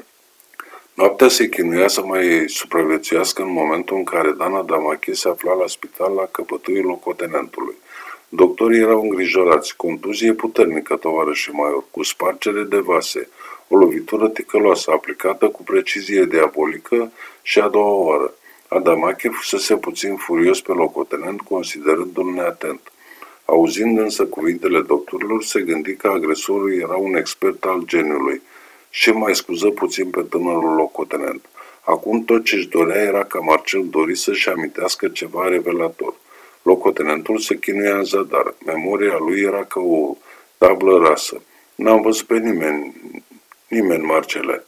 Noaptea se chinuia să mai supraviețuiască în momentul în care Dana Damache se afla la spital la căpătâiul locotenentului. Doctorii erau îngrijorați. Contuzie puternică, tovarășe Maior, cu spargere de vase, o lovitură ticăloasă aplicată cu precizie diabolică și a doua oară. Damache fusese puțin furios pe locotenent, considerându-l neatent. Auzind însă cuvintele doctorilor, se gândi că agresorul era un expert al geniului și mai scuză puțin pe tânărul locotenent. Acum tot ce-și dorea era ca Marcel Dori să-și amintească ceva revelator. Locotenentul se chinuia în zadar. Memoria lui era ca o tablă rasă. N-am văzut pe nimeni, Marcele.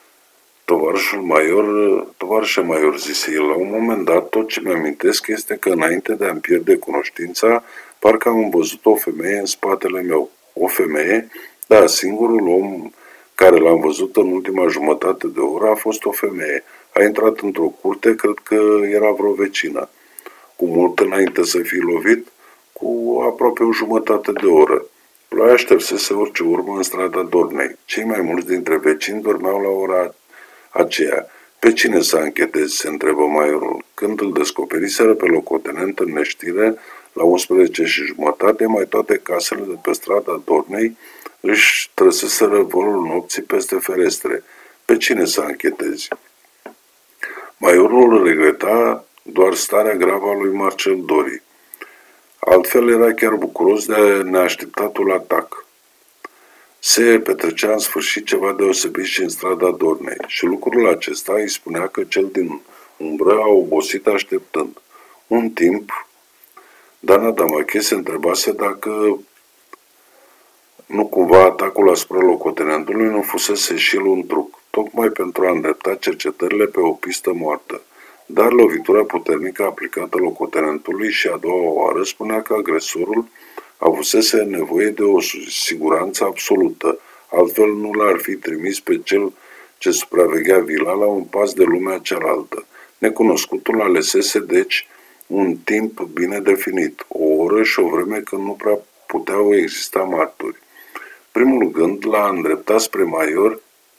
Tovarășe Maior, zise el, la un moment dat, tot ce mi-amintesc este că înainte de a-mi pierde cunoștința, parcă am văzut o femeie în spatele meu. O femeie? Da, singurul om care l-am văzut în ultima jumătate de oră a fost o femeie. A intrat într-o curte, cred că era vreo vecină. Cu mult înainte să fi lovit, cu aproape o jumătate de oră. Ploaia ștersese orice urmă în strada Dornei. Cei mai mulți dintre vecini dormeau la ora aceea. Pe cine să anchetezi, se întrebă Maiorul. Când îl descoperiseră pe locotenent în neștire, la 11:30, mai toate casele de pe strada Dornei își trăseseră volul nopții peste ferestre. Pe cine să anchetezi? Maiorul regreta doar starea gravă a lui Marcel Dori. Altfel era chiar bucuros de neașteptatul atac. Se petrecea în sfârșit ceva deosebit și în strada Dornei și lucrul acesta îi spunea că cel din umbră a obosit așteptând. Un timp, Dana Damache se întrebase dacă nu cumva atacul asupra locotenentului nu fusese și el un truc, tocmai pentru a îndrepta cercetările pe o pistă moartă. Dar lovitura puternică aplicată locotenentului și a doua oară spunea că agresorul avusese nevoie de o siguranță absolută, altfel nu l-ar fi trimis pe cel ce supraveghea vila la un pas de lumea cealaltă. Necunoscutul alesese, deci, un timp bine definit, o oră și o vreme când nu prea puteau exista martori. Primul gând l-a îndreptat spre Maior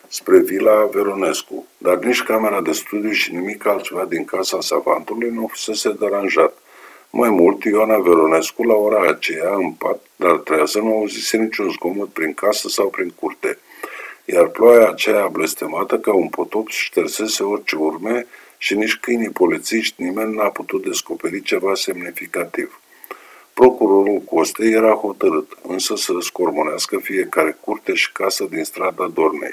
spre vila Veronescu, dar nici camera de studiu și nimic altceva din casa savantului nu fusese deranjat. Mai mult, Ioana Veronescu, la ora aceea, în pat, dar trează, nu auzise niciun zgomot prin casă sau prin curte, iar ploaia aceea blestemată ca un potop ștersese orice urme și nici câinii polițiști, nimeni n-a putut descoperi ceva semnificativ. Procurorul Costei era hotărât, însă să scormonească fiecare curte și casă din strada Dornei.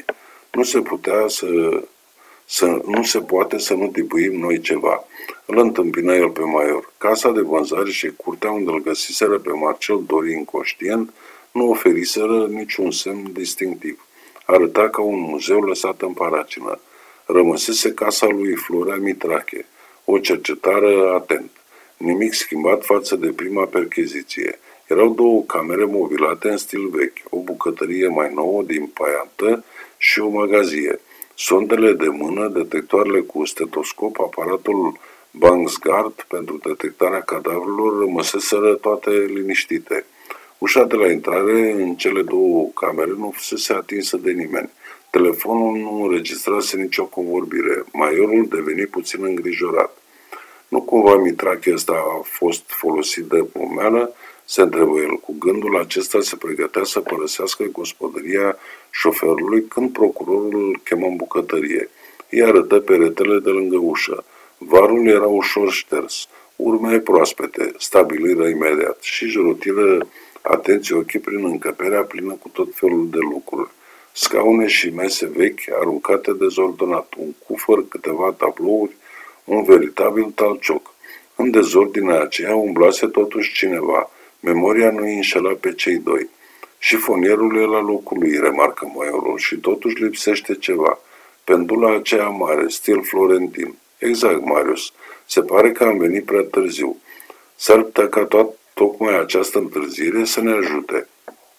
Nu se poate să nu tipuim noi ceva. Îl întâmpină el pe Maior. Casa de vânzare și curtea unde îl găsiseră pe Marcel Dori inconștient nu oferiseră niciun semn distinctiv. Arăta ca un muzeu lăsat în paracină. Rămăsese casa lui Florea Mitrache, o cercetare atent. Nimic schimbat față de prima percheziție. Erau două camere mobilate în stil vechi, o bucătărie mai nouă din paiantă și o magazie. Sondele de mână, detectoarele cu stetoscop, aparatul Banksgard pentru detectarea cadavrelor rămăseseră toate liniștite. Ușa de la intrare în cele două camere nu fusese atinsă de nimeni. Telefonul nu înregistrase nicio convorbire. Maiorul deveni puțin îngrijorat. Nu cumva Mitrache ăsta a fost folosit de pomeală? Se întrebă el. Cu gândul acesta se pregătea să părăsească gospodăria șoferului când procurorul îl chemă în bucătărie. Îi arătă peretele de lângă ușă. Varul era ușor șters. Urme proaspete, stabiliră imediat și își rotiră atenție ochii prin încăperea plină cu tot felul de lucruri. Scaune și mese vechi aruncate dezordonat, un cufăr, câteva tablouri, un veritabil talcioc. În dezordinea aceea umblase totuși cineva. Memoria nu îi înșela pe cei doi. Șifonierul e la locul lui, remarcă Maiorul, și totuși lipsește ceva. Pendula aceea mare, stil florentin. Exact, Marius. Se pare că am venit prea târziu. S-ar putea ca tocmai această întârziere să ne ajute.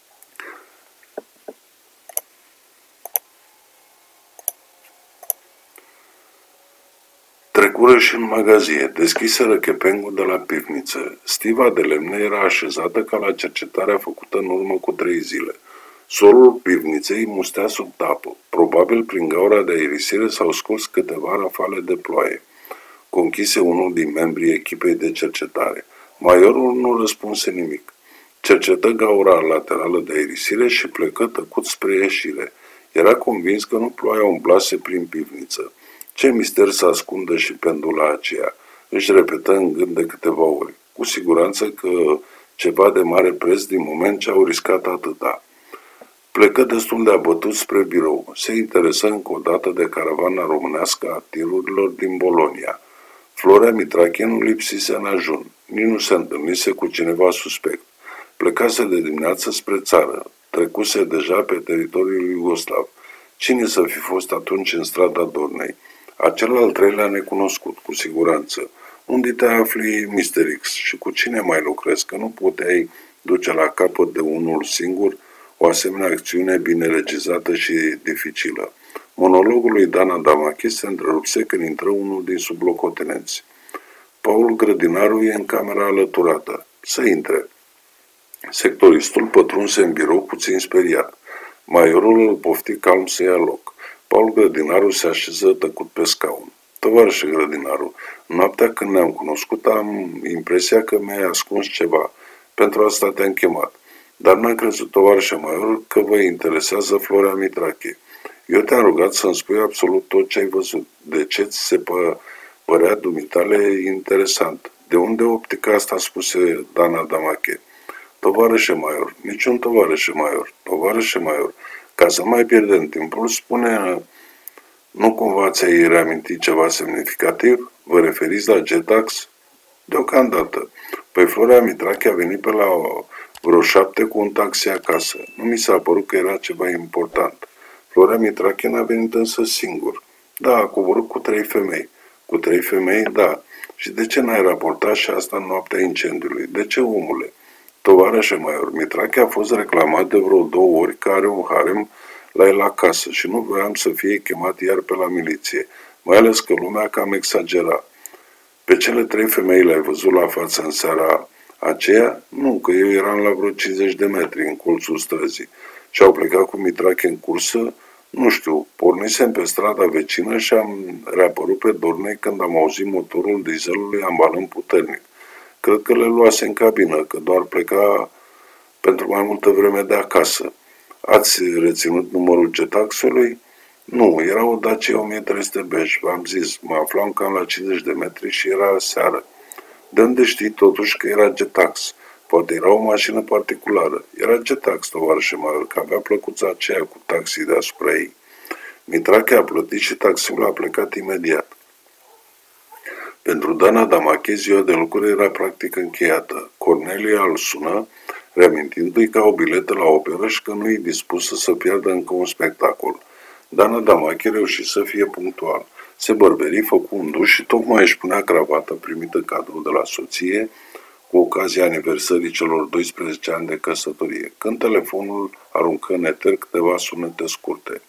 Trecură și în magazie, deschiseră chepengul de la pivniță. Stiva de lemne era așezată ca la cercetarea făcută în urmă cu 3 zile. Solul pivniței mustea sub tapă. Probabil prin gaura de aerisire s-au scurs câteva rafale de ploaie. Conchise unul din membrii echipei de cercetare. Maiorul nu răspunse nimic. Cercetă gaura laterală de aerisire și plecă tăcut spre ieșire. Era convins că nu ploaia umblase prin pivniță. Ce mister să ascundă și pendula aceea? Își repetă în gând de câteva ori. Cu siguranță că ceva de mare preț din moment ce au riscat atâta. Plecă destul de abătut spre birou. Se interesă încă o dată de caravana românească a tirurilor din Bologna. Florea Mitrache nu lipsise în ajun. Nici nu se întâlnise cu cineva suspect. Plecase de dimineață spre țară. Trecuse deja pe teritoriul iugoslav. Cine să fi fost atunci în strada Dornei? Acel al treilea necunoscut, cu siguranță. Unde te afli, Mr. X, și cu cine mai lucrezi? Că nu puteai duce la capăt de unul singur o asemenea acțiune bine regizată și dificilă. Monologul lui Dana Damachi se întrerupse când intră unul din sublocotenenți. Paul Grădinaru e în camera alăturată. Să intre. Sectoristul pătrunse în birou puțin speriat. Maiorul îl pofti calm să ia loc. Paul Grădinaru se așeză tăcut pe scaun. Tovarășe Grădinaru, noaptea când ne-am cunoscut am impresia că mi-ai ascuns ceva. Pentru asta te-am chemat. Dar n-am crezut, tovarășe Maior, că vă interesează Florea Mitrache. Eu te-am rugat să-mi spui absolut tot ce ai văzut. De ce ți se părea dumitale interesant? De unde optica asta, spuse Dana Damache? Tovarășe Maior, niciun tovarășe Maior. Tovarășe Maior, ca să mai pierdem timpul, spune, nu cumva ți-ai reamintit ceva semnificativ? Vă referiți la Jetax? Deocamdată. Păi Florea Mitrache a venit pe la vreo 7 cu un taxi acasă. Nu mi s-a părut că era ceva important. Florea Mitrache n-a venit însă singur. Da, a coborât cu 3 femei. Cu 3 femei? Da. Și de ce n-ai raportat și asta în noaptea incendiului? De ce, omule? Tovarășe Maior, Mitrache a fost reclamat de vreo 2 ori că are un harem la el acasă și nu voiam să fie chemat iar pe la miliție, mai ales că lumea cam exagera. Pe cele 3 femei le-ai văzut la față în seara aceea? Nu, că eu eram la vreo 50 de metri în colțul străzii și au plecat cu Mitrache în cursă. Nu știu, pornisem pe strada vecină și am reapărut pe Dornei când am auzit motorul dieselului ambalând puternic. Cred că le luase în cabină, că doar pleca pentru mai multă vreme de acasă. Ați reținut numărul cetaxului? Nu, era o Dacia 1300 bej, v-am zis, mă aflam cam la 50 de metri și era seară. De unde știi totuși că era Getax? Poate era o mașină particulară. Era Getax, tovarășe Maior, că avea plăcuța aceea cu taxi deasupra ei. Mitrache a plătit și taxiul a plecat imediat. Pentru Dana Damache, ziua de lucru era practic încheiată. Cornelia îl sună, reamintindu-i că au bilete la operă și că nu e dispusă să piardă încă un spectacol. Dana Damache reuși să fie punctual. Se bărberi, făcu un duș și tocmai își punea cravata primită cadru de la soție cu ocazia aniversării celor 12 ani de căsătorie, când telefonul aruncă în eter câteva sunete scurte.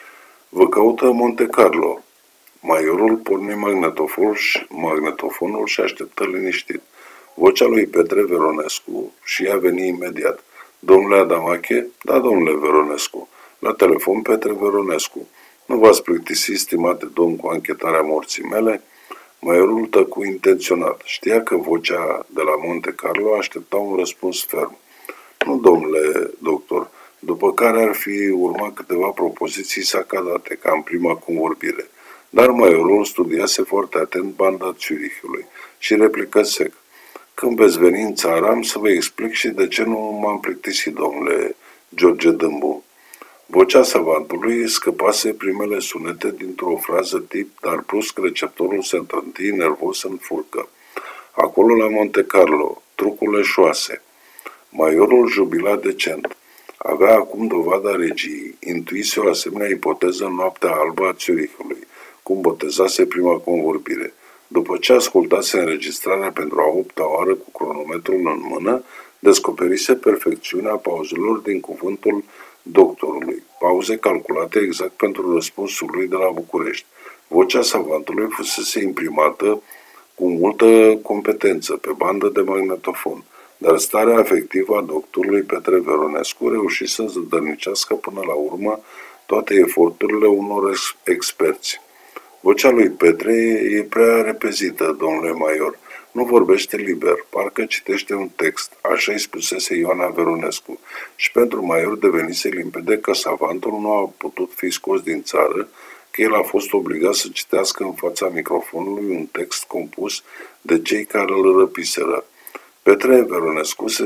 Vă caută Monte Carlo. Maiorul porni magnetofonul și așteptă liniștit. Vocea lui Petre Veronescu și ea veni imediat. Domnule Adamache? Da, domnule Veronescu. La telefon Petre Veronescu. Nu v-ați plictisit, stimate domn, cu anchetarea morții mele? Maiorul tăcu intenționat. Știa că vocea de la Monte Carlo aștepta un răspuns ferm. Nu, domnule doctor, după care ar fi urmat câteva propoziții sacadate, ca în prima convorbire. Dar Maiorul studiase foarte atent banda Zürichului și replică sec. Când veți veni în țară, am să vă explic și de ce nu m-am plictisit, domnule George Dâmbu. Vocea savantului scăpase primele sunete dintr-o frază tip, dar brusc receptorul se întrânti nervos în furcă. Acolo la Monte Carlo, trucul eșuase. Maiorul jubila decent. Avea acum dovada regiei. Intuise o asemenea ipoteză în noaptea albă a Zürichului, cum botezase prima convorbire. După ce ascultase înregistrarea pentru a 8-a oară cu cronometrul în mână, descoperise perfecțiunea pauzelor din cuvântul doctorului, pauze calculate exact pentru răspunsul lui de la București. Vocea savantului fusese imprimată cu multă competență pe bandă de magnetofon, dar starea afectivă a doctorului Petre Veronescu reuși să zădărnicească până la urmă toate eforturile unor experți. Vocea lui Petre e prea repezită, domnule Maior. Nu vorbește liber, parcă citește un text, așa îi spusese Ioana Veronescu. Și pentru Maior devenise limpede că savantul nu a putut fi scos din țară, că el a fost obligat să citească în fața microfonului un text compus de cei care îl răpiseră. Petre Veronescu se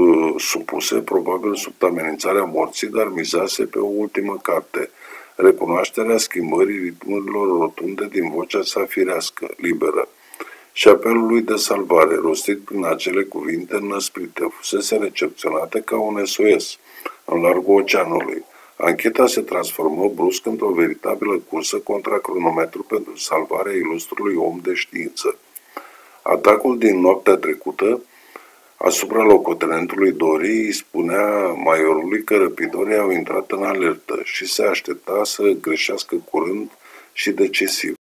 supuse, probabil sub amenințarea morții, dar mizase pe o ultimă carte, recunoașterea schimbării ritmurilor rotunde din vocea sa firească, liberă. Și apelul lui de salvare, rostit prin acele cuvinte năsprite, fusese recepționate ca un SOS în largul oceanului. Ancheta se transformă brusc într-o veritabilă cursă contra cronometru pentru salvarea ilustrului om de știință. Atacul din noaptea trecută asupra locotenentului Dori îi spunea Maiorului că răpidorii au intrat în alertă și se aștepta să greșească curând și decisiv.